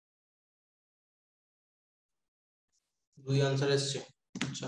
[SPEAKER 1] দুই আনসার এসছে, আচ্ছা।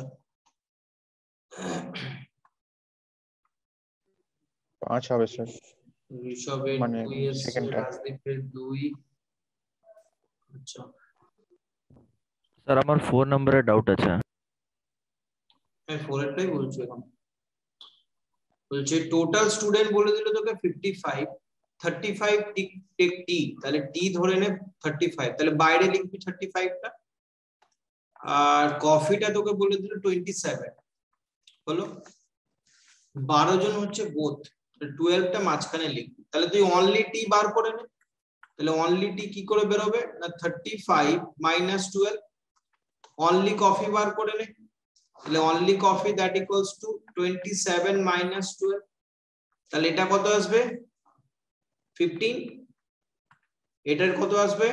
[SPEAKER 6] পাঁচ হবে স্যার,
[SPEAKER 1] ঋষভের
[SPEAKER 6] মানে
[SPEAKER 1] দুই এসছে,
[SPEAKER 6] সেকেন্ডটা।
[SPEAKER 1] রাজদীপের দুই, আচ্ছা।
[SPEAKER 2] স্যার আমার ফোর নম্বরে ডাউট আছে।
[SPEAKER 1] হ্যাঁ ফোর এরটাই বলছি এখন। বলছে টোটাল স্টুডেন্ট বলে দিল তোকে fifty five, thirty five take tea, তাহলে টি ধরে নে থার্টি ফাইভ, তাহলে বাইরে লিখবি থার্টি ফাইভটা। আর কফিটা তোকে বলে দিল টোয়েন্টি সেভেন, হলো বারো জন হচ্ছে বোথ, টুয়েলভটা মাঝখানে লিখবি। তাহলে তুই অনলি টি বার করে নে, তাহলে অনলি টি কি করে বেরোবে না thirty five minus twelve. Only coffee বার করে নে, তাহলে only coffee that equals to twenty seven minus twelve, তাহলে এটা কত আসবে ফিফটিন, এটার কত আসবে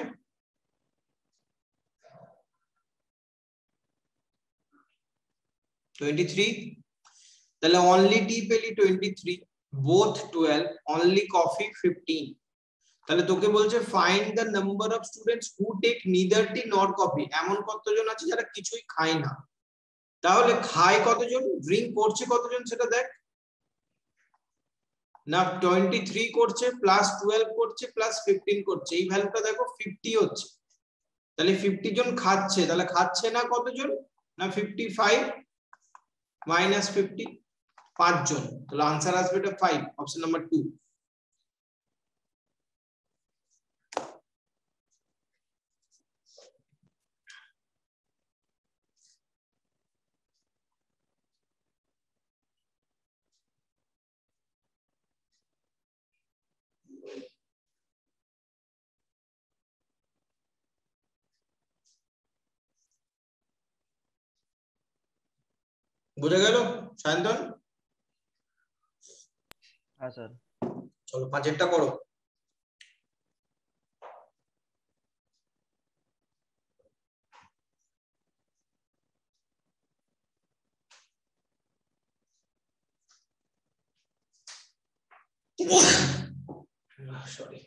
[SPEAKER 1] টোয়েন্টি থ্রি, তাহলে অনলি টি পেলি twenty three, both twelve, only coffee fifteen. তাহলে তোকে বলছে find the number of students who take neither tea nor coffee. এমন কতজন আছে যারা কিছুই খায় না, তাহলে খায় কতজন, ড্রিঙ্ক করছে কতজন সেটা দেখ না। টোয়েন্টি থ্রি করছে প্লাস টুয়েলভ করছে প্লাস ফিফটিন করছে, এই ভ্যালুটা দেখো ফিফটি হচ্ছে, তাহলে ফিফটি জন খাচ্ছে, তাহলে খাচ্ছে না কতজন না ফিফটি ফাইভ মাইনাস ফিফটি, পাঁচজন, তাহলে আনসার আসবে এটা ফাইভ, অপশন নাম্বার টু। বুঝে গেল সায়ন্তন?
[SPEAKER 2] হ্যাঁ স্যার।
[SPEAKER 1] চলো পাঁচেরটা করো। Sorry.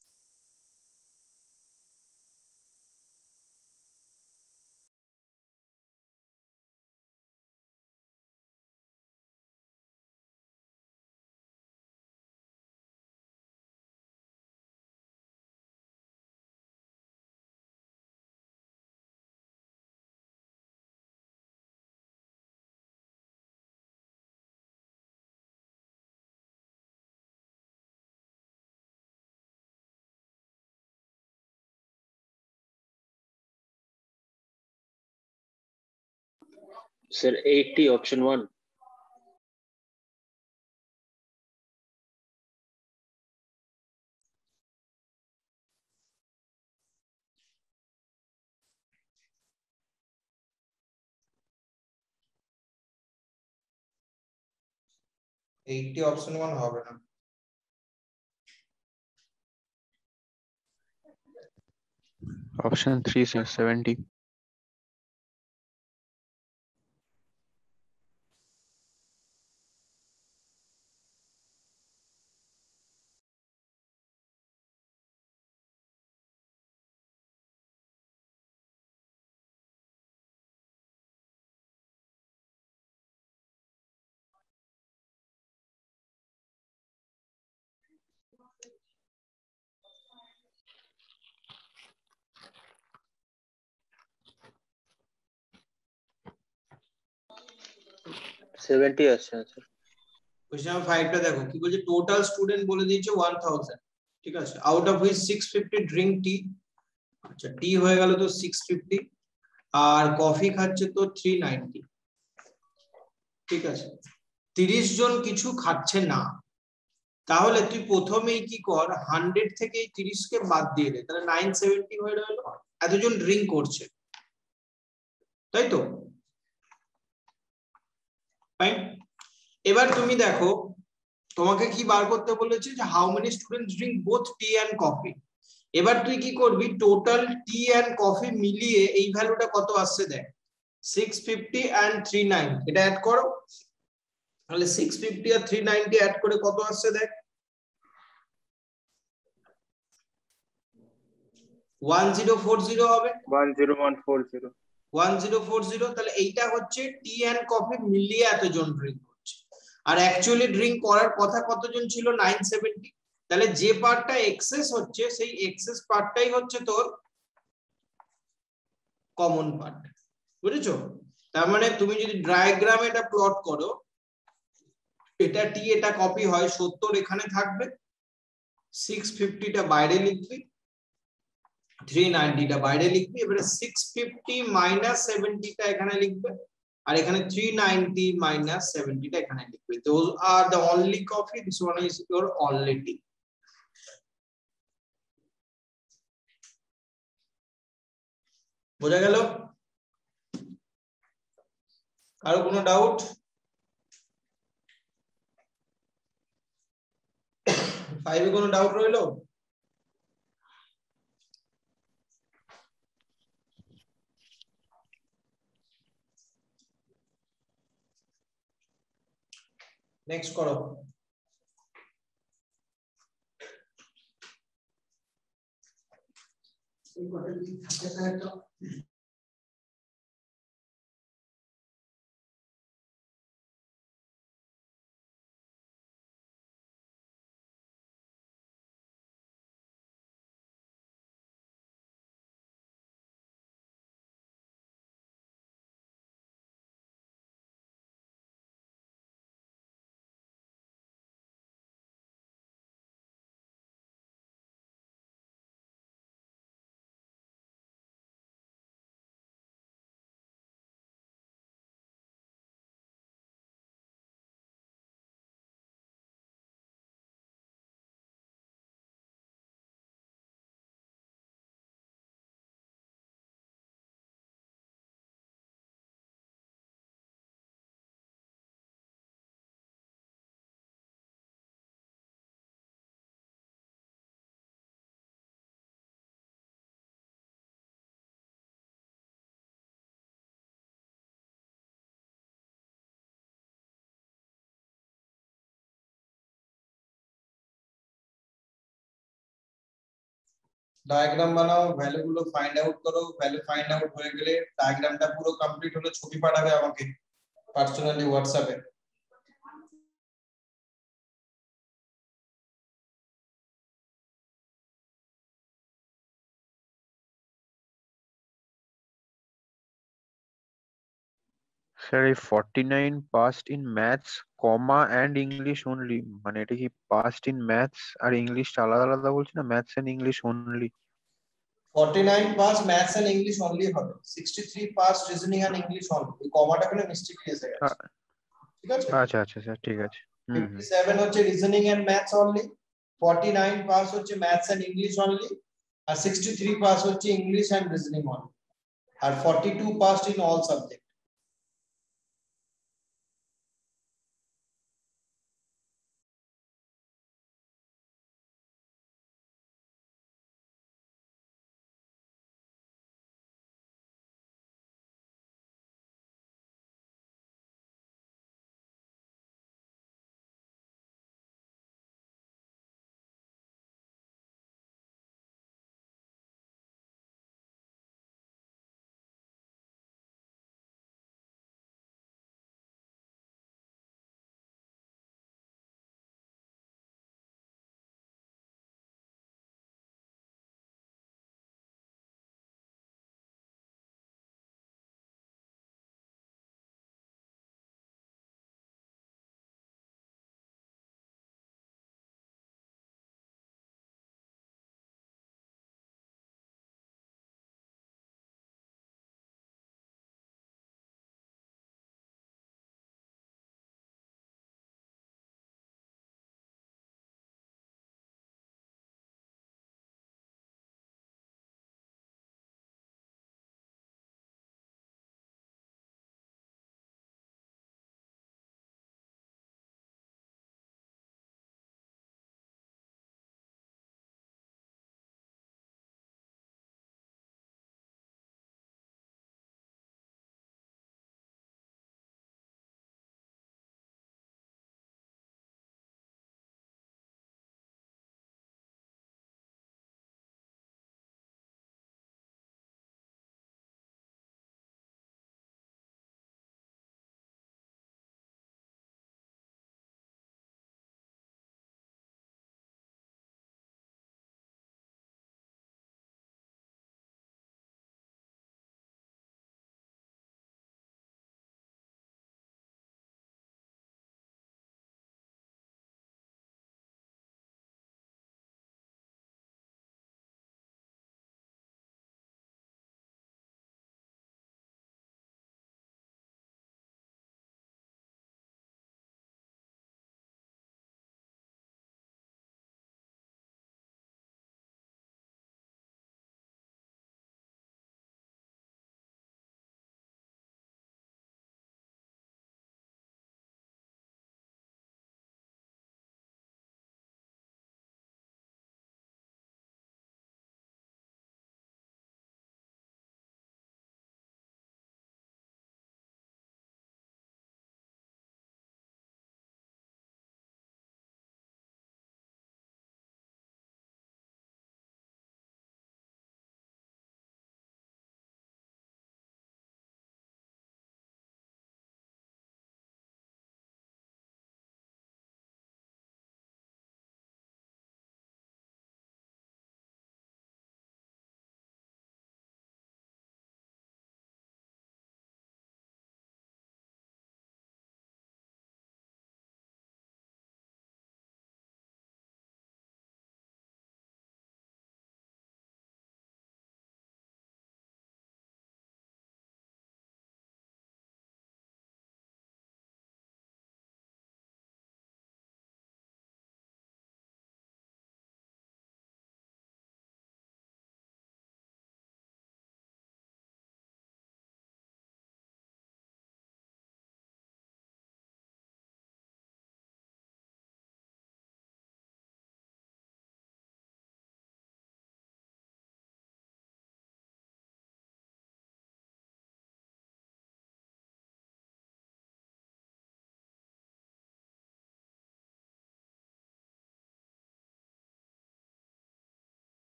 [SPEAKER 3] Sir, eighty, option one.
[SPEAKER 1] eighty option one হবে না।
[SPEAKER 6] Option three, sir, seventy.
[SPEAKER 3] seventy আসছে স্যার।
[SPEAKER 1] কোশ্চেন নাম্বার ফাইভ টা দেখো কি বলছে, টোটাল স্টুডেন্ট বলে দিয়েছে one thousand, ঠিক আছে, out of which six fifty drink tea, আচ্ছা টি হয়ে গেল তো six fifty, আর কফি খাচ্ছে তো three ninety, ঠিক আছে, তিরিশ জন কিছু খাচ্ছে না, তাহলে তুই প্রথমেই কি কর, হান্ড্রেড থেকে তিরিশ কে বাদ দিয়ে দে, তাহলে nine seventy হয়ে গেল, এতজন ড্রিঙ্ক করছে, তাই তো, ফাইন। এবার তুমি দেখো তোমাকে কি বার করতে বলেছে যে how many students drink both tea and coffee. এবার তুই কি করবি, টোটাল টি এন্ড কফি মিলিয়ে এই ভ্যালুটা কত আসছে দেখ, six fifty and three ninety, এটা অ্যাড করো, তাহলে six fifty আর three ninety অ্যাড করে কত আসছে দেখ, one thousand forty হবে,
[SPEAKER 3] one zero one four zero।
[SPEAKER 1] one thousand forty, তাহলে এইটা হচ্ছে টি এন্ড কফি মিলিয়ে এতজন ড্রিঙ্ক করছে, আর অ্যাকচুয়ালি ড্রিঙ্ক করার কথা কতজন ছিল, nine seventy, তাহলে যে পার্টটা এক্সেস হচ্ছে সেই এক্সেস পার্টটাই হচ্ছে তোর কমন পার্ট, বুঝেছো? তার মানে তুমি যদি ডায়াগ্রামে এটা প্লট করো, এটা টি এটা কপি হয়, সত্তর এখানে থাকবে, six fifty টা বাইরে লিখবি, three ninety টা বাইরে লিখবি, এবারে six fifty minus seventy টা এখানে লিখবে, আর এখানে three ninety minus seventy টা এখানে লিখবে। Those are the only coffee, this one is your only tea। বোঝা গেল? কারো কোনো ডাউট? ফাইভে কোনো ডাউট রইলো? নেক্সট করো। এই কটা দিন থাকে তো ডায়াগ্রাম বানাও, ভ্যালু গুলো ফাইন্ড আউট করো, ভ্যালু ফাইন্ড আউট হয়ে গেলে ডায়াগ্রামটা পুরো কমপ্লিট হলে ছবি পাঠাবে আমাকে পার্সোনালি হোয়াটসঅ্যাপে।
[SPEAKER 6] স্যার এই forty nine passed in maths comma and English only, মানে এটা কি পাস্ট ইন ম্যাথস আর ইংলিশ আলাদা আলাদা বলছি না, maths and English only?
[SPEAKER 1] forty-nine pass maths and English only হবে, sixty-three pass reasoning and English only. এই কমাটা কোনো মিস্টেক এসে গেছে, ঠিক আছে?
[SPEAKER 6] আচ্ছা আচ্ছা স্যার, ঠিক আছে। হুম হুম।
[SPEAKER 1] fifty-seven হচ্ছে reasoning and maths only, forty-nine pass হচ্ছে ম্যাথস এন্ড ইংলিশ অনলি, আর sixty-three পাস হচ্ছে ইংলিশ এন্ড রিজনিং অনলি, আর forty-two pass in all subject.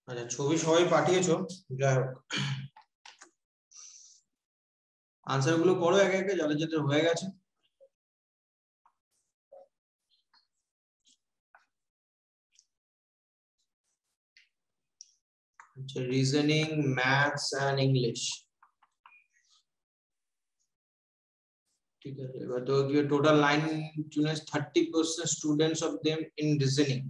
[SPEAKER 1] আচ্ছা ছবি সবাই পাঠিয়েছো, যাই হোক আনসার গুলো করো একে একে যাদের যাদের হয়ে গেছে। আচ্ছা রিজনিং, ম্যাথস এন্ড ইংলিশ, ঠিক আছে। এবার তো কি total nine students, thirty percent students of them in reasoning.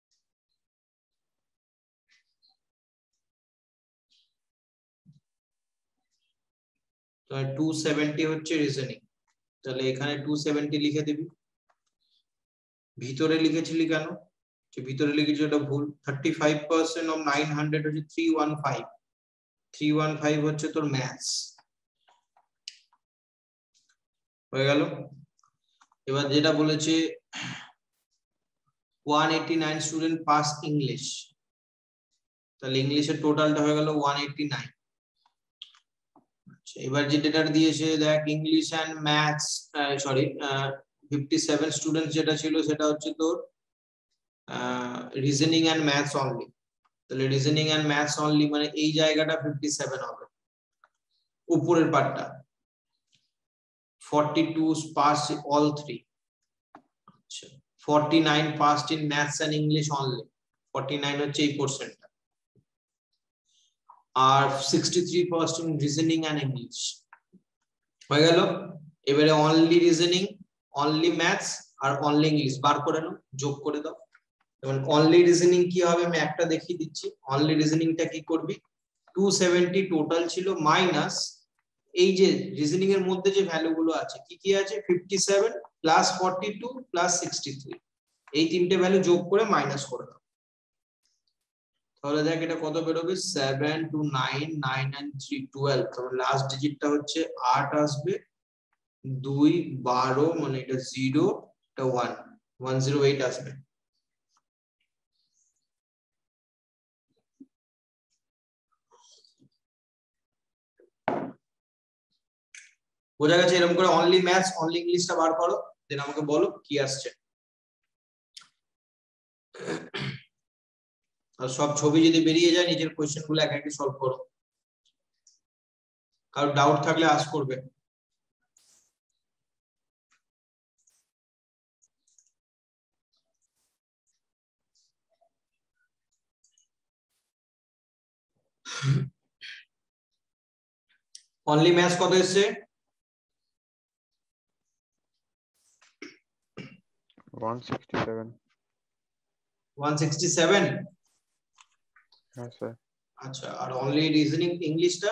[SPEAKER 1] তো টু সেভেন্টি হচ্ছে রিজনিং, তাহলে এখানে টু সেভেন্টি লিখে দিবি। ভিতরে লিখেছিলি কেন? যে ভিতরে লিখেছি ওটা ভুল। Thirty five percent of nine hundred হচ্ছে three one five, three one five হচ্ছে তোর ম্যাথস, হয়ে গেল। এবার যেটা বলেছে one eighty nine student pass English, তাহলে ইংলিশের টোটালটা হয়ে গেল ওয়ান এইটি নাইন। আচ্ছা এবার যে ডেটা দিয়েছে দেখ, English and maths, sorry fifty seven student যেটা ছিল সেটা হচ্ছে তোর রিজনিং অ্যান্ড ম্যাথস অনলি। তাহলে রিজনিং অ্যান্ড ম্যাথস অনলি মানে এই জায়গাটা ফিফটি সেভেন হবে, উপরের পার্টটা। Forty two pass all three, আচ্ছা forty nine passed in maths and English only, forty nine হচ্ছে এই পোরশনটা। আর sixty three passed in reasoning and English, হয়ে গেল। এবারে অনলি রিজনিং, অনলি ম্যাথস আর অনলি ইংলিশ বার করে নাও, যোগ করে দাও। যেমন অনলি রিজনিং কি হবে আমি একটা দেখিয়ে দিচ্ছি। অনলি রিজনিংটা কি করবি, টু সেভেন্টি টোটাল ছিল মাইনাস এই যে রিজনিং এর মধ্যে যে ভ্যালু গুলো আছে কি কি আছে, fifty seven plus forty two plus sixty three, এই তিনটে ভ্যালু যোগ করে মাইনাস করে দাও। তাহলে দেখ এটা কত বেরোবে, seven two nine, nine and three twelve, তাহলে লাস্ট ডিজিটটা হচ্ছে আট আসবে, দুই বারো মানে এটা জিরো, এটা ওয়ান, ওয়ান জিরো এইট আসবে। বোঝা গেছে? এরকম করে অনলি ম্যাথস অনলি ইংলিশটা বার করো, দেন আমাকে বলো কি আসছে। আর সব ছবি যদি বেরিয়ে যায় নিজের কোয়েশ্চেন গুলো একা একা সলভ করো, কারো ডাউট থাকলে আস্ক করবে। অনলি ম্যাথস কত এসছে?
[SPEAKER 6] One sixty seven.
[SPEAKER 1] One sixty seven,
[SPEAKER 6] হ্যাঁ স্যার।
[SPEAKER 1] আচ্ছা আর অনলি রিজনিং ইংলিশটা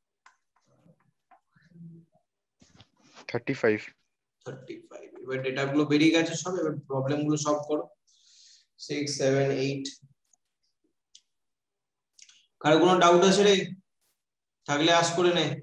[SPEAKER 6] থার্টি ফাইভ।
[SPEAKER 1] Thirty five. এবার ডেটা গুলো বেরিয়ে গেছে সব, এবার প্রবলেম গুলো সলভ করো। Six seven eight. কার কোনো ডাউট আছে রে? থাকলে আস্ক করে নে।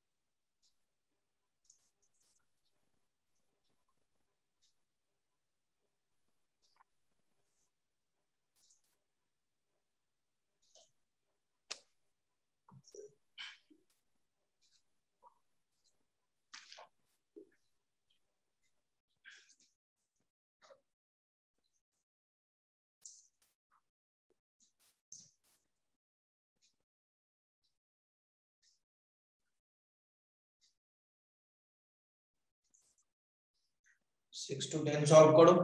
[SPEAKER 1] সিক্স টু টেন সলভ করো।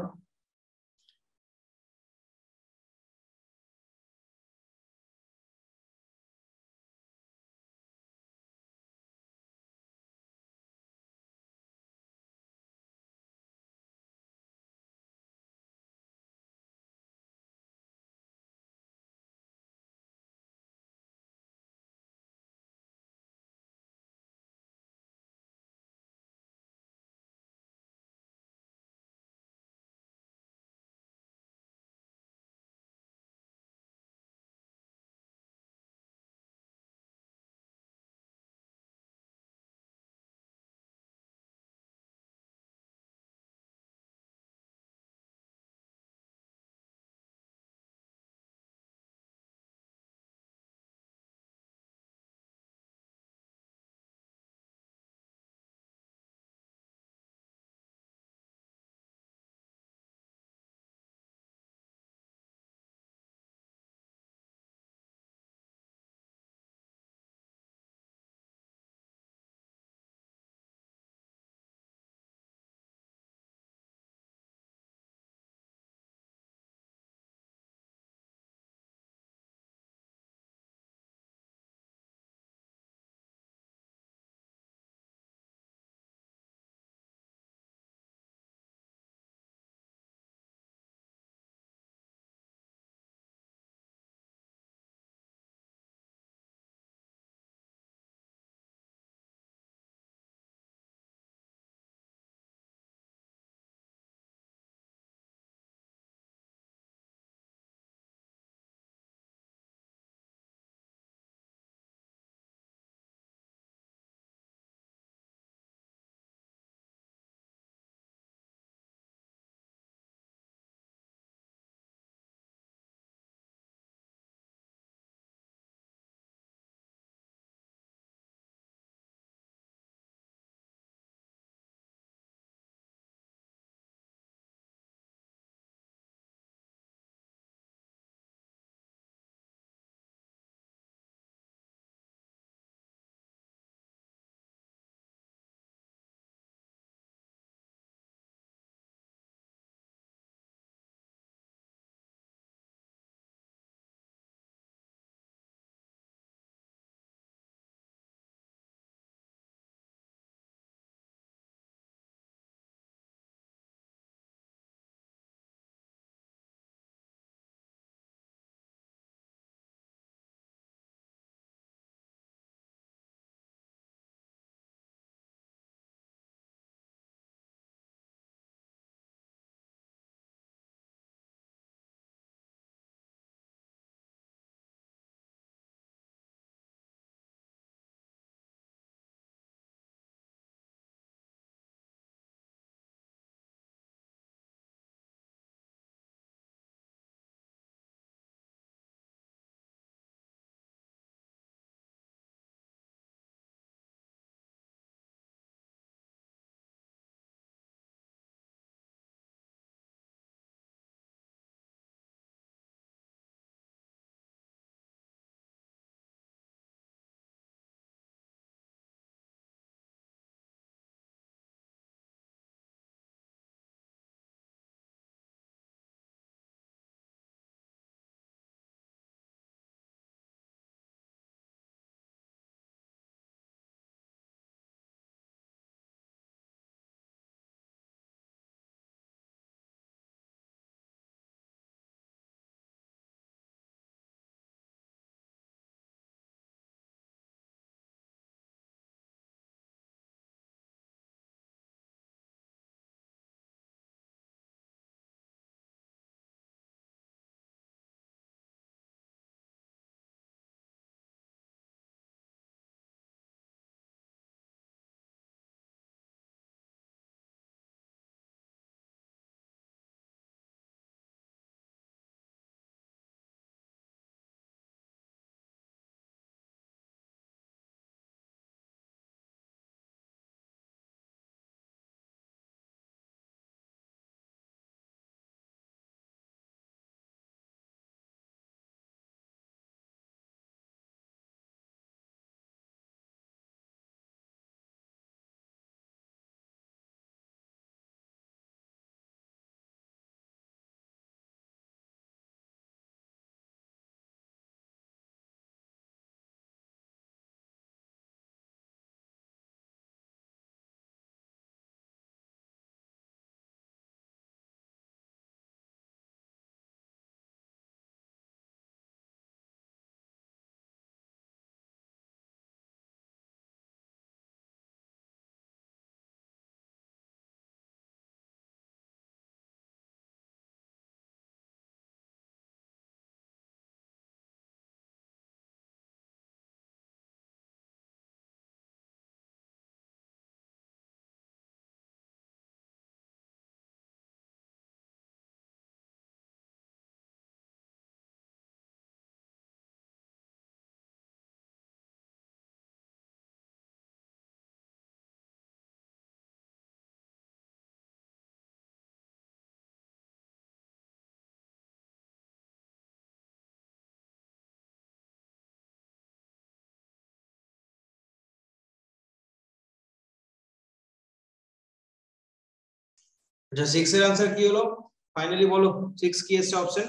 [SPEAKER 1] আচ্ছা সিক্স এর आंसर কি হলো ফাইনালি বলো সিক্স কি এসছে অপশন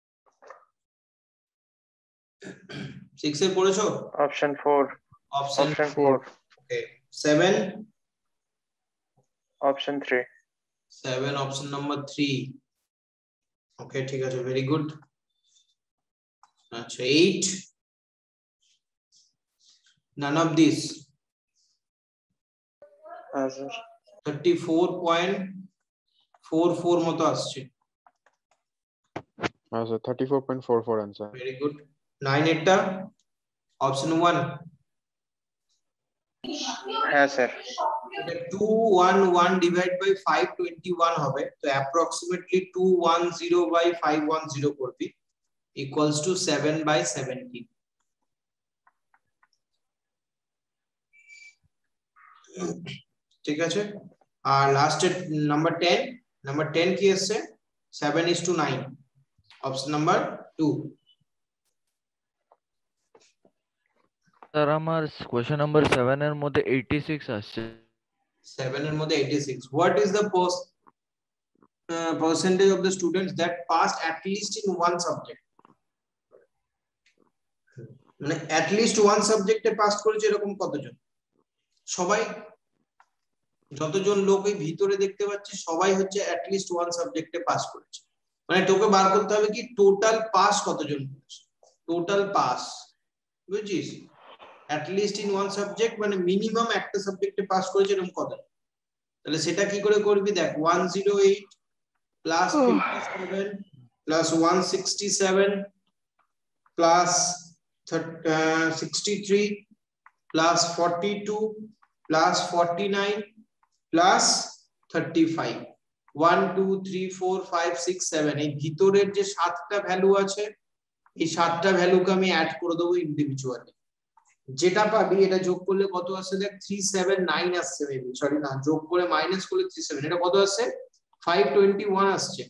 [SPEAKER 1] সিক্স এর পড়েছো
[SPEAKER 3] Option four.
[SPEAKER 1] Option
[SPEAKER 3] Option
[SPEAKER 4] four.
[SPEAKER 3] four.
[SPEAKER 1] Okay seven
[SPEAKER 3] Option three.
[SPEAKER 1] Seven option number three okay ঠিক আছে ভেরি গুড আচ্ছা এইট none of these
[SPEAKER 3] হ্যাঁ sir
[SPEAKER 1] thirty four point four four মতো আসছে
[SPEAKER 4] হ্যাঁ sir thirty four point four four answer
[SPEAKER 1] very good nine এরটা option one
[SPEAKER 3] হ্যাঁ sir
[SPEAKER 1] এটা two one one divide by five twenty one হবে তো approximately two one zero by five one zero করবি equals to seven by seventy ঠিক আছে আর লাস্টের number ten number ten কি আসছে seven is two nine option number two
[SPEAKER 2] sir আমার question number seven এর মধ্যে এইটি সিক্স আসছে
[SPEAKER 1] সেভেন এর মধ্যে eighty six what is the percentage of the students that passed at least in one subject মানে at least one subject এ pass করেছে এরকম কতজন সবাই যতজন লোক এই ভিতরে দেখতে পাচ্ছি সবাই হচ্ছে at least one subject এ পাস করেছে মানে তোকে বার করতে হবে কি টোটাল পাস কতজন করেছে টোটাল পাস বুঝছিস at least in one subject মানে মিনিমাম একটা সাবজেক্টে পাস করেছে এরকম কতজন তাহলে সেটা কি করে করবি দেখ one oh eight plus fifty-seven plus one sixty-seven plus sixty-three plus forty-two plus forty-nine plus thirty-five one two three four five six seven এই ভিতরের যে সাতটা ভ্যালু আছে এই সাতটা ভ্যালুকে আমি অ্যাড করে দেব ইন্ডিভিজুয়ালি যেটা পাবি এটা যোগ করলে কত আসছে দেখ থ্রি সেভেন নাইন আসছে মেবি সরি না যোগ করে মাইনাস করলে থ্রি সেভেন এটা কত আসছে ফাইভ টোয়েন্টি ওয়ান আসছে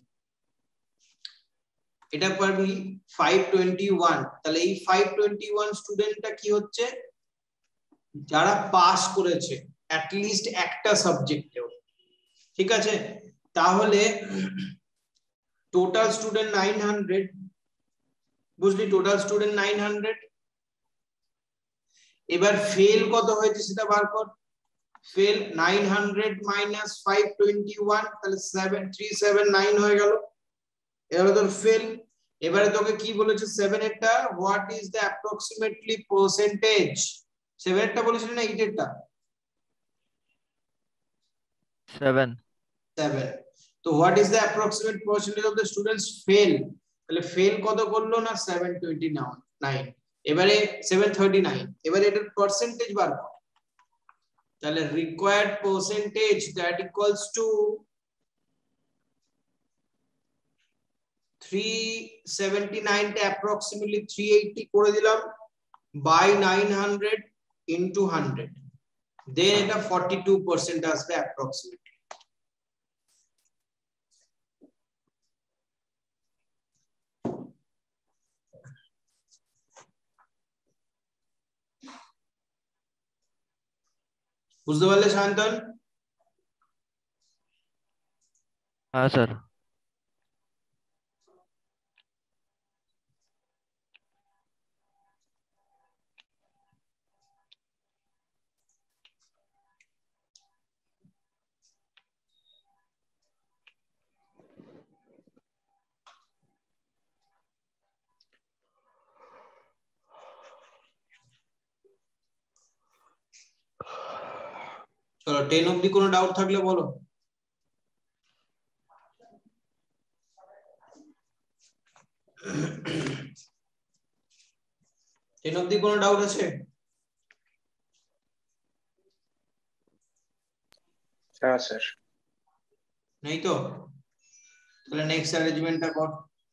[SPEAKER 1] এটা পারবি ফাইভ টোয়েন্টি ওয়ান তাহলে এই ফাইভ টোয়েন্টি ওয়ান স্টুডেন্টটা কি হচ্ছে যারা পাস করেছে at least একটা সাবজেক্টেও ঠিক আছে তাহলে টোটাল স্টুডেন্ট নাইন হান্ড্রেড বুঝলি টোটাল স্টুডেন্ট নাইন হান্ড্রেড এবার ফেল কত হয়েছে সেটা বার কর fail nine hundred minus five twenty one তাহলে সেভেন থ্রি সেভেন নাইন হয়ে গেল এবার তোর ফেল এবারে তোকে কি বলেছে সেভেন এরটা what is the approximately percentage seven এরটা বলেছিল না এইট এরটা
[SPEAKER 2] সেভেন
[SPEAKER 1] সেভেন তো what is the approximate percentage of the students fail তাহলে ফেল কত করলো না সেভেন টোয়েন্টি নাইন এবারে সেভেন থার্টি নাইন এবারে এটার পার্সেন্টেজ বার কর তাহলে required percentage that equals to three seventy nine টা অ্যাপ্রক্সিমেটলি থ্রি এইটি করে দিলাম by nine hundred into hundred then এটা ফর্টি টু পার্সেন্ট আসবে অ্যাপ্রক্সিমেটলি বুঝতে পারলে শান্তন
[SPEAKER 2] হ্যাঁ স্যার
[SPEAKER 1] চলো টেন অবধি কোনো ডাউট থাকলে বলো টেন অবধি কোনো ডাউট আছে
[SPEAKER 3] হ্যাঁ স্যার
[SPEAKER 1] নেই তো তাহলে নেক্সট অ্যারেঞ্জমেন্টটা কর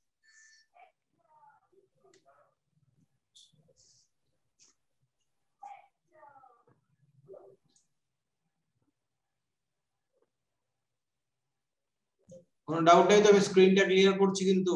[SPEAKER 1] কোনো ডাউট নেই তো আমি স্ক্রিনটা ক্লিয়ার করছি কিন্তু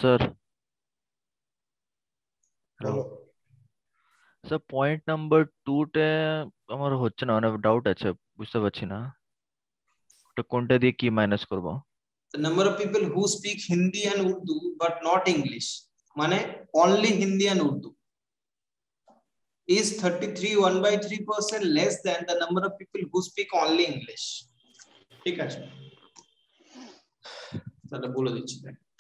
[SPEAKER 2] স্যার
[SPEAKER 1] বলো।
[SPEAKER 2] স্যার পয়েন্ট নাম্বার টু তে আমার হচ্ছে না, মানে ডাউট আছে, বুঝতে পারছি না ওটা কোনটা দিয়ে কি মাইনাস করব।
[SPEAKER 1] The number of people who speak Hindi and Urdu but not English, মানে only Hindi and Urdu, is thirty-three one by three percent less than the number of people who speak only English. ঠিক আছে, তাহলে বলে দিচ্ছি।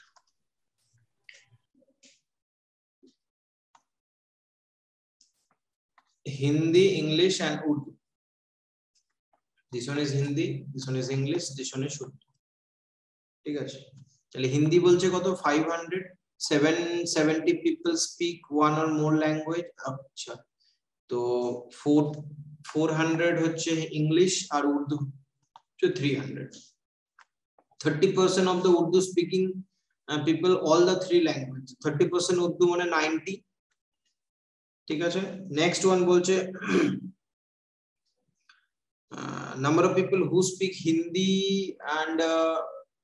[SPEAKER 1] Hindi, English and Urdu. This one is Hindi, this one is English, this one is Urdu. ঠিক আছে, তাহলে হিন্দি বলছে কত five hundred, seven seventy people speak one or more language. আচ্ছা, তো four hundred হচ্ছে ইংলিশ আর উর্দু হচ্ছে three hundred. thirty percent of the Urdu speaking uh, people, all the three languages. thirty percent Urdu মানে ninety. ঠিক আছে, নেক্সট ওয়ান বলছে uh, number of people who speak Hindi and uh,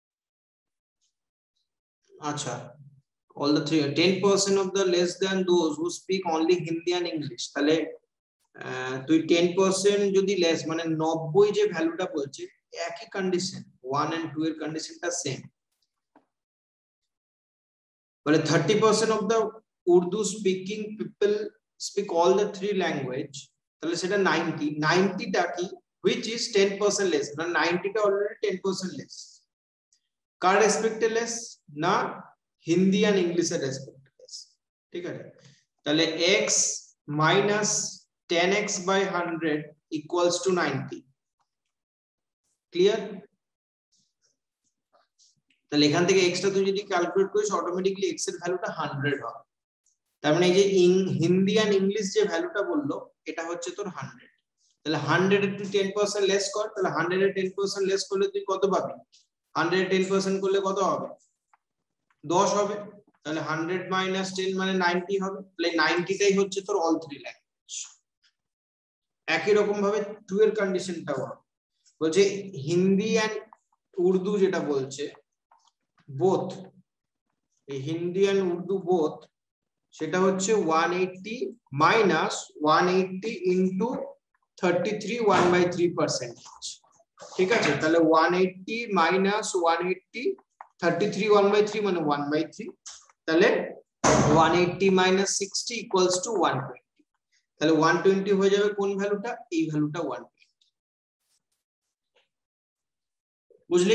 [SPEAKER 1] acha, all the three, ten percent of the less than those who speak only Hindi and English. তাহলে তুই ten percent যদি less, মানে নব্বই যে ভ্যালুটা বলছে একই কন্ডিশন, one and two এর কন্ডিশনটা সেম। মানে thirty percent of the Urdu speaking people speak all the three language, তাহলে সেটা ninety, ninety টা কি, which is ten percent less, মানে ninety টা অলরেডি ten percent less। কার রেসপেক্টে লেস না, হিন্দি আর ইংলিশের রেসপেক্টে লেস। ঠিক আছে, তাহলে x minus ten x by one hundred equals to ninety. Clear? তাহলে এখান থেকে x টা তুই যদি ক্যালকুলেট করিস অটোমেটিক্যালি x এর ভ্যালুটা one hundred হবে। তার মানে এই যে হিন্দি আর ইংলিশ যে ভ্যালুটা বললো এটা হচ্ছে তোর one hundred। তাহলে one hundred এর তুই ten percent লেস কর, তাহলে one hundred এর ten percent লেস করলে তুই কত পাবি? one hundred এর ten percent করলে কত হবে? ten হবে। তাহলে one hundred minus ten মানে ninety হবে। তাহলে ninety টাই হচ্ছে তোর অল থ্রি ল্যাঙ্গুয়েজ। একই রকম ভাবে টু এর কন্ডিশনটাও হবে, বলছে হিন্দি এন্ড উর্দু যেটা বলছে বোথ, এই হিন্দি এন্ড উর্দু বোথ, সেটা হচ্ছে one eighty minus one eighty into thirty-three one by three percent। ঠিক আছে, তাহলে one eighty minus one eighty, thirty-three one by three মানে one by three, তাহলে one eighty minus sixty equals to one twenty। তাহলে one twenty হয়ে যাবে কোন ভ্যালুটা, এই ভ্যালুটা one twenty। বুঝলি?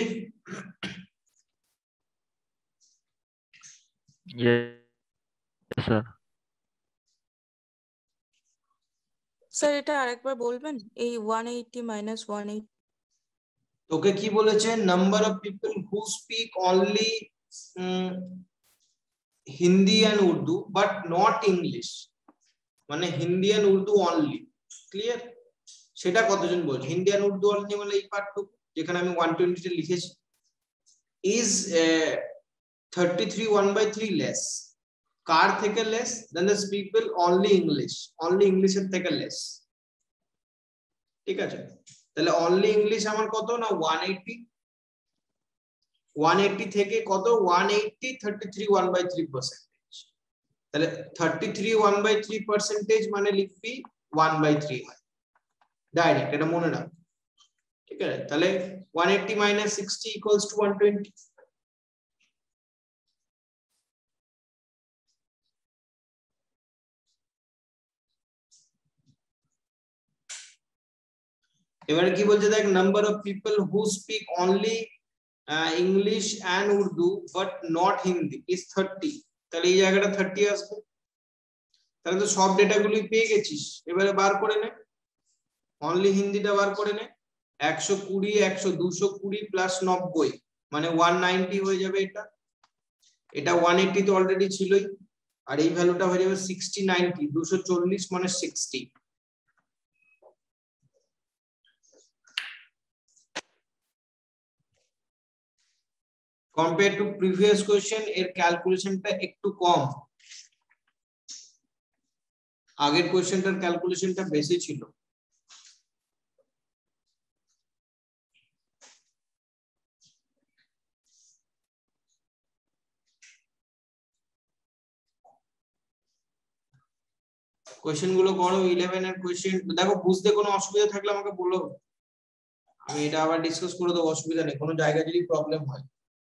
[SPEAKER 2] Yes sir.
[SPEAKER 5] স্যার এটা আরেকবার বলবেন, এই one eighty minus one eighty?
[SPEAKER 1] তোকে কি বলেছে, number of people who speak only Hindi and Urdu but not English, মানে Hindi and Urdu only. Clear? সেটা কতজন বলছে? হিন্দি এন্ড উর্দু অনলি মানে এই পার্টটুকু যেখানে আমি one twenty তে লিখেছি, is thirty-three one by three লেস। কার থেকে লেস? Then the people only English, only ইংলিশের থেকে লেস। ঠিক আছে, তাহলে অনলি ইংলিশ আমার কত না one eighty, one eighty থেকে কত one eighty, thirty-three one by three percentage। তাহলে thirty-three one by three percentage মানে লিখবি one by three হয় ডাইরেক্ট, এটা মনে রাখ। ঠিক আছে, তাহলে one eighty minus sixty equals to one twenty। এবারে কি বলছে দেখ, number of people who speak only English and Urdu but not Hindi is thirty। তাহলে এই জায়গাটা thirty আসবে। তাহলে তো সব ডেটাগুলি পেয়ে গেছিস, এবারে বার করে নে, অনলি হিন্দিটা বার করে নে। একশো কুড়ি, একশো, দুশো কুড়ি প্লাস নব্বই মানে one ninety হয়ে যাবে। এটা এটা one eighty তো অলরেডি ছিলই, আর এই ভ্যালুটা হয়ে যাবে sixty ninety, দুশো চল্লিশ মানে sixty। Compare to previous question এর ক্যালকুলেশনটা একটু কম, আগের কোয়েশ্চেনটার ক্যালকুলেশনটা বেশি ছিল। কোশ্চেন গুলো করো ইলেভেন এর কোশ্চেন দেখো, বুঝতে কোনো অসুবিধা থাকলে আমাকে বলো, আমি এটা আবার ডিসকাস করে দেবো, অসুবিধা নেই কোনো জায়গায় যদি প্রবলেম হয়।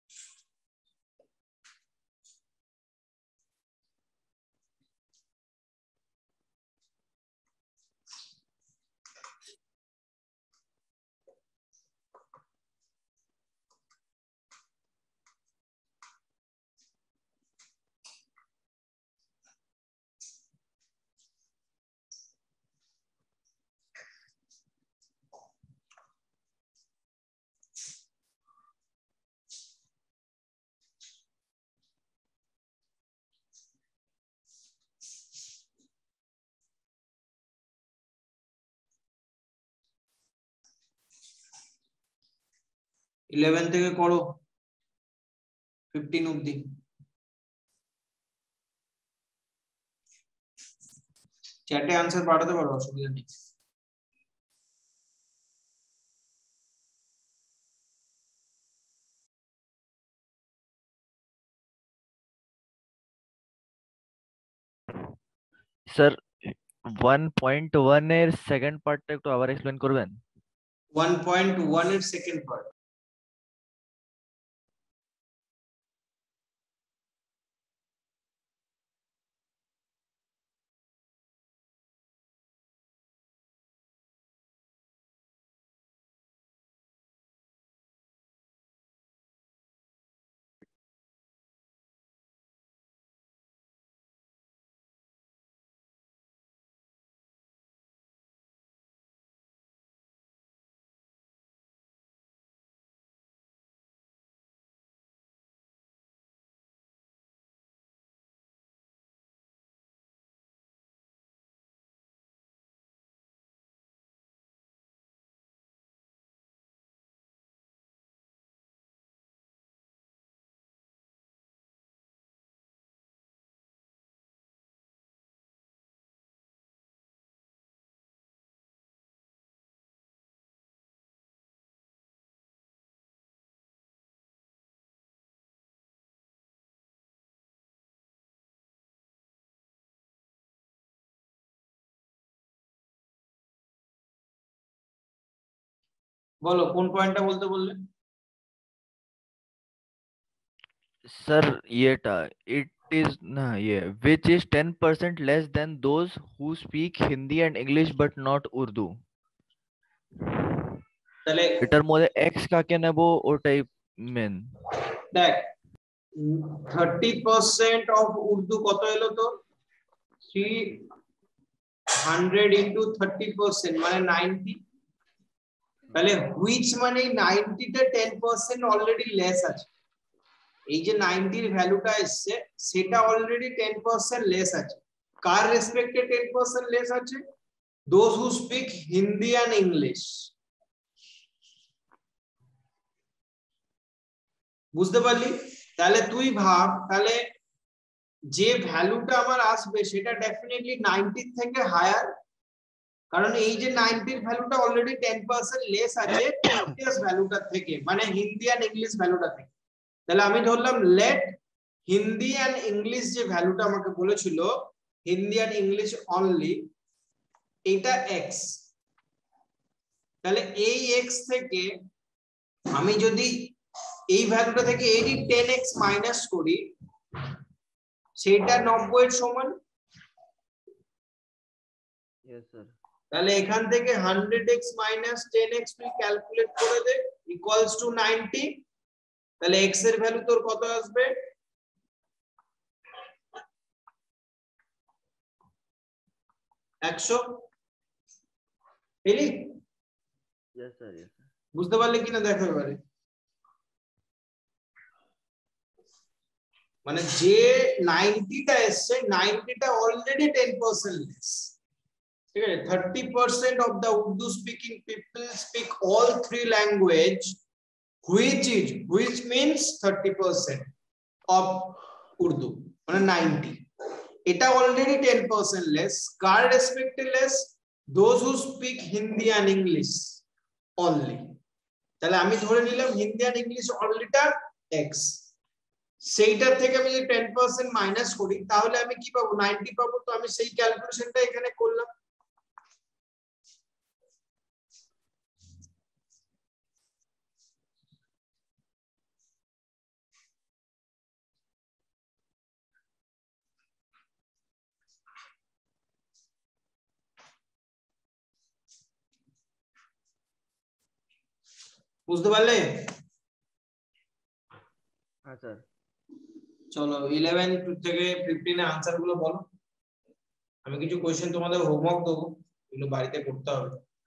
[SPEAKER 1] ইলেভেন থেকে করো ফিফটিন অব্দি। চ্যাটে আনসার পাঠাতে পারো, অসুবিধা নেই।
[SPEAKER 2] স্যার ওয়ান পয়েন্ট ওয়ান এর সেকেন্ড পার্টটা একটু আবার এক্সপ্লেন করবেন?
[SPEAKER 1] ওয়ান পয়েন্ট ওয়ান এর সেকেন্ড পার্ট, বলো কোন পয়েন্টটা বলতে বললে?
[SPEAKER 2] স্যার ইয়েটা, ইট ইজ না ইয়ে which is ten percent less than those who speak Hindi and English but not Urdu।
[SPEAKER 1] তাহলে
[SPEAKER 2] এটার মধ্যে এক্স কাকে নেব ওটাই মেন।
[SPEAKER 1] দেখ থার্টি পার্সেন্ট অফ উর্দু কত এলো তো, three hundred into thirty percent মানে নাইনটি। তাহলে হুইচ মানে নাইনটিতে টেন পার্সেন্ট অলরেডি লেস আছে, এই যে নাইনটির ভ্যালুটা এসছে সেটা অলরেডি টেন পার্সেন্ট লেস আছে। কার রেসপেক্টে টেন পার্সেন্ট লেস আছে? Those who speak Hindi and English. বুঝতে পারলি? তাহলে তুই ভাব, তাহলে যে ভ্যালুটা আমার আসবে সেটা ডেফিনেটলি নাইনটি থেকে হায়ার, কারণ এই যে নাইনটির ভ্যালুটা অলরেডি টেন পার্সেন্ট লেস আছে প্রিভিয়াস ভ্যালুটা থেকে, মানে হিন্দি এন্ড ইংলিশ ভ্যালুটা থেকে। তাহলে আমি ধরলাম লেট হিন্দি এন্ড ইংলিশ যে ভ্যালুটা আমাকে বলেছিল, হিন্দি এন্ড ইংলিশ অনলি, এটা এক্স। তাহলে এই এক্স থেকে আমি যদি এই ভ্যালুটা থেকে এই টেন এক্স মাইনাস করি, সেটা নব্বই এর সমান।
[SPEAKER 2] Yes sir.
[SPEAKER 1] তাহলে এখান থেকে hundred X minus ten X তুই ক্যালকুলেট করে দে, ইকুয়ালস টু নাইনটি। তাহলে এক্স এর ভ্যালু তোর কত আসবে? একশো। পেলি?
[SPEAKER 2] Yes sir, yes sir.
[SPEAKER 1] বুঝতে পারলে কিনা দেখো এবারে। মানে যে নাইনটিটা এসছে, নাইনটিটা অলরেডি টেন পার্সেন্ট লেস, ঠিক আছে? Thirty percent of the Urdu speaking people speak all three language, which is which means thirty percent of Urdu, মানে নাইনটি। এটা অলরেডি টেন পার্সেন্ট লেস। কার রেসপেক্টে less? Those who speak Hindi and English only. তাহলে আমি ধরে নিলাম হিন্দি এন্ড ইংলিশ অনলিটা X. সেইটার থেকে আমি যদি টেন পার্সেন্ট মাইনাস করি তাহলে আমি কি পাবো, নাইনটি পাবো। তো আমি সেই ক্যালকুলেশনটা এখানে করলাম। বুঝতে পারলে?
[SPEAKER 2] হ্যাঁ স্যার।
[SPEAKER 1] চলো ইলেভেন থেকে ফিফটিন এর আনসার গুলো বলো। আমি কিছু কোশ্চেন তোমাদের হোমওয়ার্ক দেবো, এগুলো বাড়িতে করতে হবে।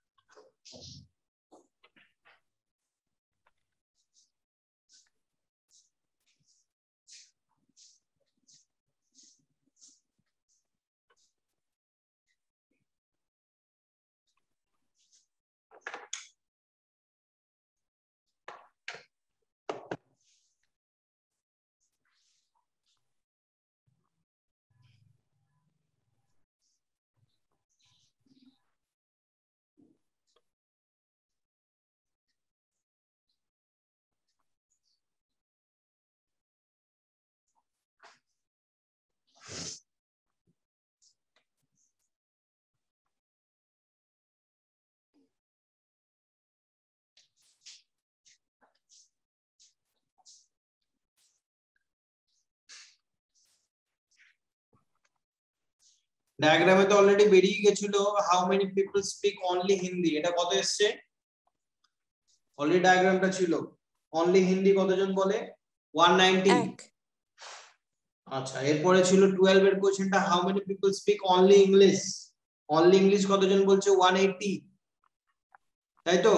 [SPEAKER 1] ডায়াগ্রামে তো অলরেডি বেরিয়ে গেছিল how many people speak only Hindi, এটা কত এসছে? অলরেডি ডায়াগ্রামটা ছিল। অনলি হিন্দি কতজন বলে? One ninety. আচ্ছা, এরপরে ছিল টুয়েলভ এর কোশ্চেনটা how many people speak only English. Only English কতজন বলছে? ওয়ান এইটি, তাই তো?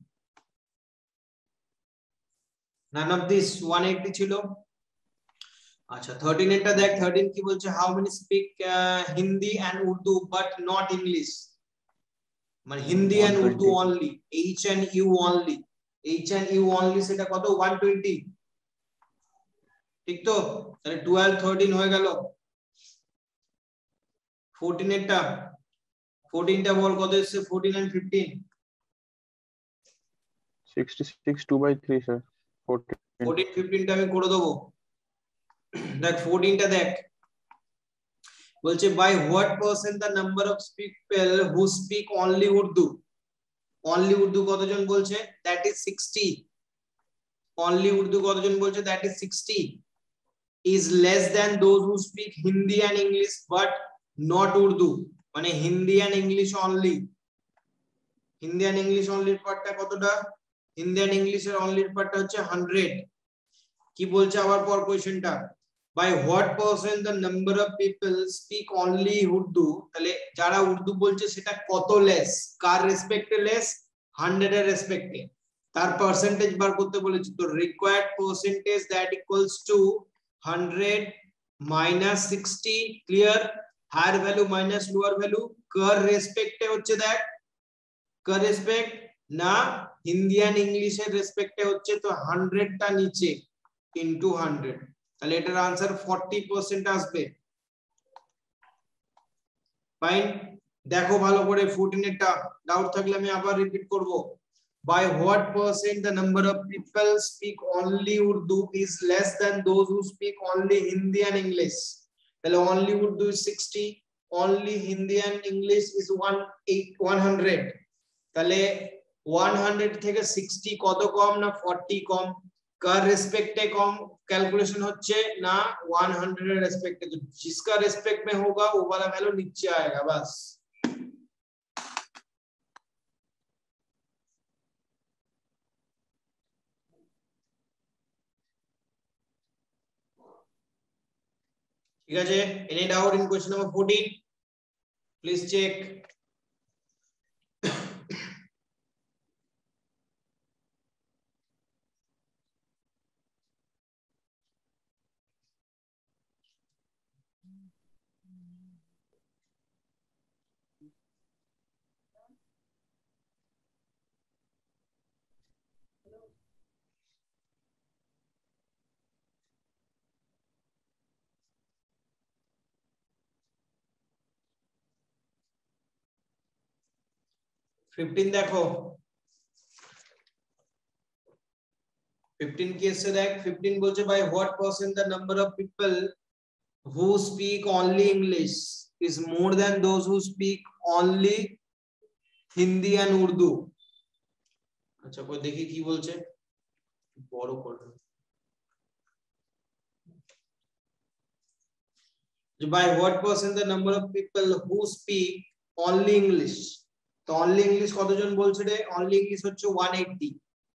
[SPEAKER 1] None of this one eighty ছিল। আচ্ছা, থার্টিন এরটা দেখ, থার্টিন কি বলছে? How many speak Hindi and Urdu but not English. মানে Hindi and Urdu only, H and U only. H and U only সেটা কত? ওয়ান টোয়েন্টি, ঠিক তো? তাহলে টুয়েলভ থার্টিন হয়ে গেল। ফোরটিন এরটা, ফোরটিনটা বল কত এসছে? Fourteen and fifteen.
[SPEAKER 6] Sixty six two by three sir.
[SPEAKER 1] Fourteen ফিফটিনটা আমি করে দেবো। দেখ ফোরটিনটা দেখ, বলছে by what percent the number of people who speak only Urdu. Only Urdu কতজন বলছে? That is sixty. Only Urdu কতজন বলছে? That is sixty. Is less than those who speak Hindi and English but not Urdu. মানে Hindi and English only. Hindi and English অনলির পার্টটা কতটা? Hindi and ইংলিশের অনলির পার্টটা হচ্ছে হান্ড্রেড। কি বলছে আবার পর কোশ্চেনটা? by what percent the number of people speak only urdu। তাহলে যারা উর্দু বলছে সেটা কত লেস, কার রেসপেক্টে লেস? হান্ড্রেড এর রেসপেক্টে। তার পার্সেন্টেজ বার করতে বলেছি, তো required percentage that equals to hundred minus sixty. Clear? Higher value minus lower value, কার রেসপেক্টে হচ্ছে? দেখ কার রেসপেক্ট না হিন্দি এন্ড ইংলিশের রেসপেক্টে হচ্ছে, তো হান্ড্রেডটা নিচে ইনটু হান্ড্রেড। তাহলে এটার आंसर ফর্টি পার্সেন্ট আসবে। ফাইন, দেখো ভালো করে ফোরটিন এরটা, ডাউট থাকলে আমি আবার রিপিট করব। by what percent the number of people speak only urdu is less than those who speak only hindi and english। তাহলে only urdu is sixty, only hindi and english is one hundred। তাহলে one hundred থেকে sixty কত কম না forty কম? কার रेस्पेक्टे कम calculation होच्छे ना one hundred रेस्पेक्टे। तो जिसका रेस्पेक्ट में होगा वो वाला वैल्यू नीचे आएगा बस। ठीक है? Any doubt in question number fourteen? Please check. Fifteen देखो, fifteen কি এসে দেখ fifteen বলছে by what percent the number of people who speak only English is more than those who speak only Hindi and Urdu. আচ্ছা কই দেখি কি বলছে, বড় করে by what percent the number of people who speak only English. তো only English কতজন বলছে রে? only English হচ্ছে one eighty,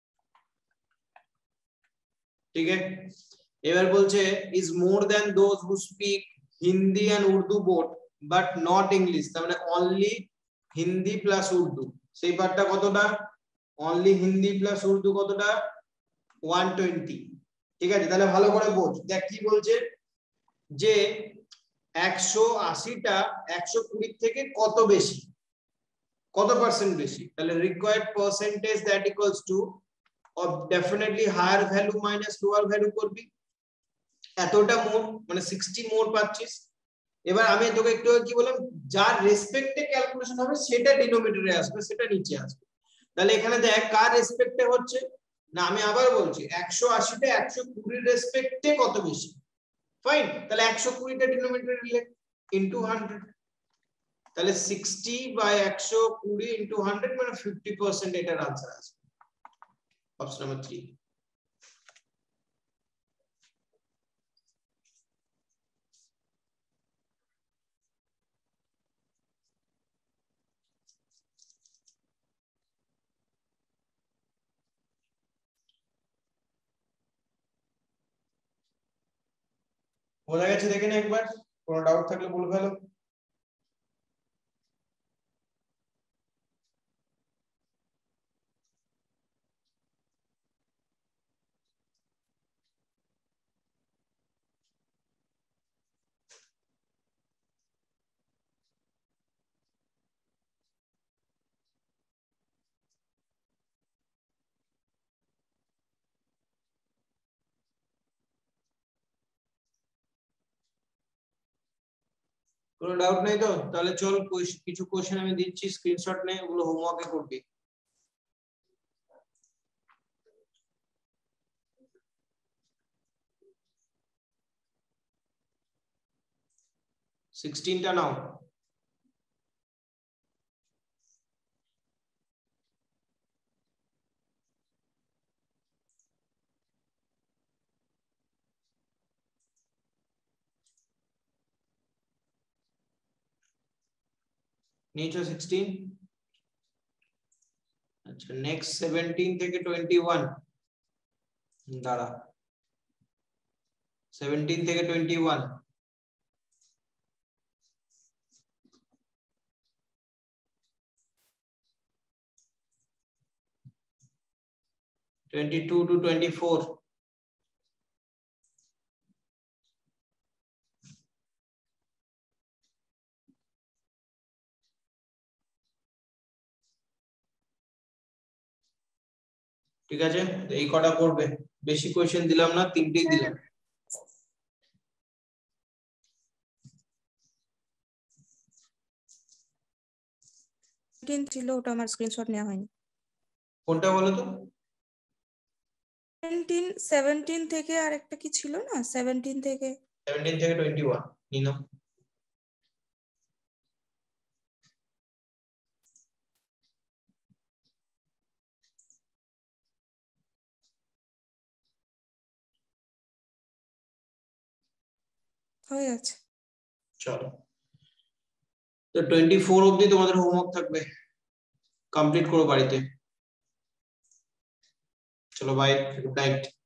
[SPEAKER 1] ঠিক আছে। এবার বলছে is more than those who speak Hindi and Urdu both but not English, তার মানে only Hindi plus Urdu, সেই পার্টটা কতটা? only Hindi plus Urdu কতটা? one twenty, ঠিক আছে। তাহলে ভালো করে বোঝ, দেখ কি বলছে যে একশো আশিটা একশো কুড়ি থেকে কত বেশি, কত পার্সেন্ট বেশি, তাহলে required percentage that equals to of definitely higher value minus lower value করবি, এতটা মোর মানে ষাট মোর পাচ্ছিস। এবার আমি তোকে একটু কি বললাম, যার রেসপেক্টে ক্যালকুলেশন হবে সেটা ডিনোমিনেটরে আসবে, সেটা নিচে আসবে। তাহলে এখানে দেখ কার রেসপেক্টে হচ্ছে না, আমি আবার বলছি একশো আশিটা একশো কুড়ির রেসপেক্টে কত বেশি, ফাইন। তাহলে একশো কুড়িটা ডিনোমিনেটরে লিখ ইনটু হান্ড্রেড, তাহলে সিক্সটি বাই একশো কুড়ি ইনটু হান্ড্রেড মানে ফিফটি পার্সেন্ট এটার আনসার আসবে, অপশন নাম্বার থ্রি। বোঝা গেছে? দেখে না একবার, কোনো ডাউট থাকলে বলে ফেলো। কোনো ডাউট নেই তো? তাহলে চল কিছু কোশ্চেন আমি দিচ্ছি, স্ক্রিনশট নে, ওগুলো হোমওয়ার্কে করবি। সিক্সটিনটা নাও। নিচে সিক্সটিন, আচ্ছা নেক্সট সেভেন্টিন থেকে টোয়েন্টি ওয়ান, দাঁড়া সেভেন্টিন থেকে twenty one, twenty two to twenty four, ঠিক আছে। এই কটা করবে, বেশি কোশ্চেন দিলাম না, তিনটেই দিলাম।
[SPEAKER 5] ছিল ওটা আমার স্ক্রিনশট নেওয়া হয়নি।
[SPEAKER 1] কোনটা বলো তো?
[SPEAKER 5] সেভেন্টিন সেভেন্টিন থেকে আর একটা কি ছিল না, সেভেন্টিন থেকে
[SPEAKER 1] সেভেন্টিন থেকে টোয়েন্টি ওয়ান নিনো।
[SPEAKER 5] হয়ে আছে।
[SPEAKER 1] চলো, তো টোয়েন্টি ফোর অবধি তোমাদের হোমওয়ার্ক থাকবে, কমপ্লিট করো বাড়িতে। চলো বাই, গুড নাইট।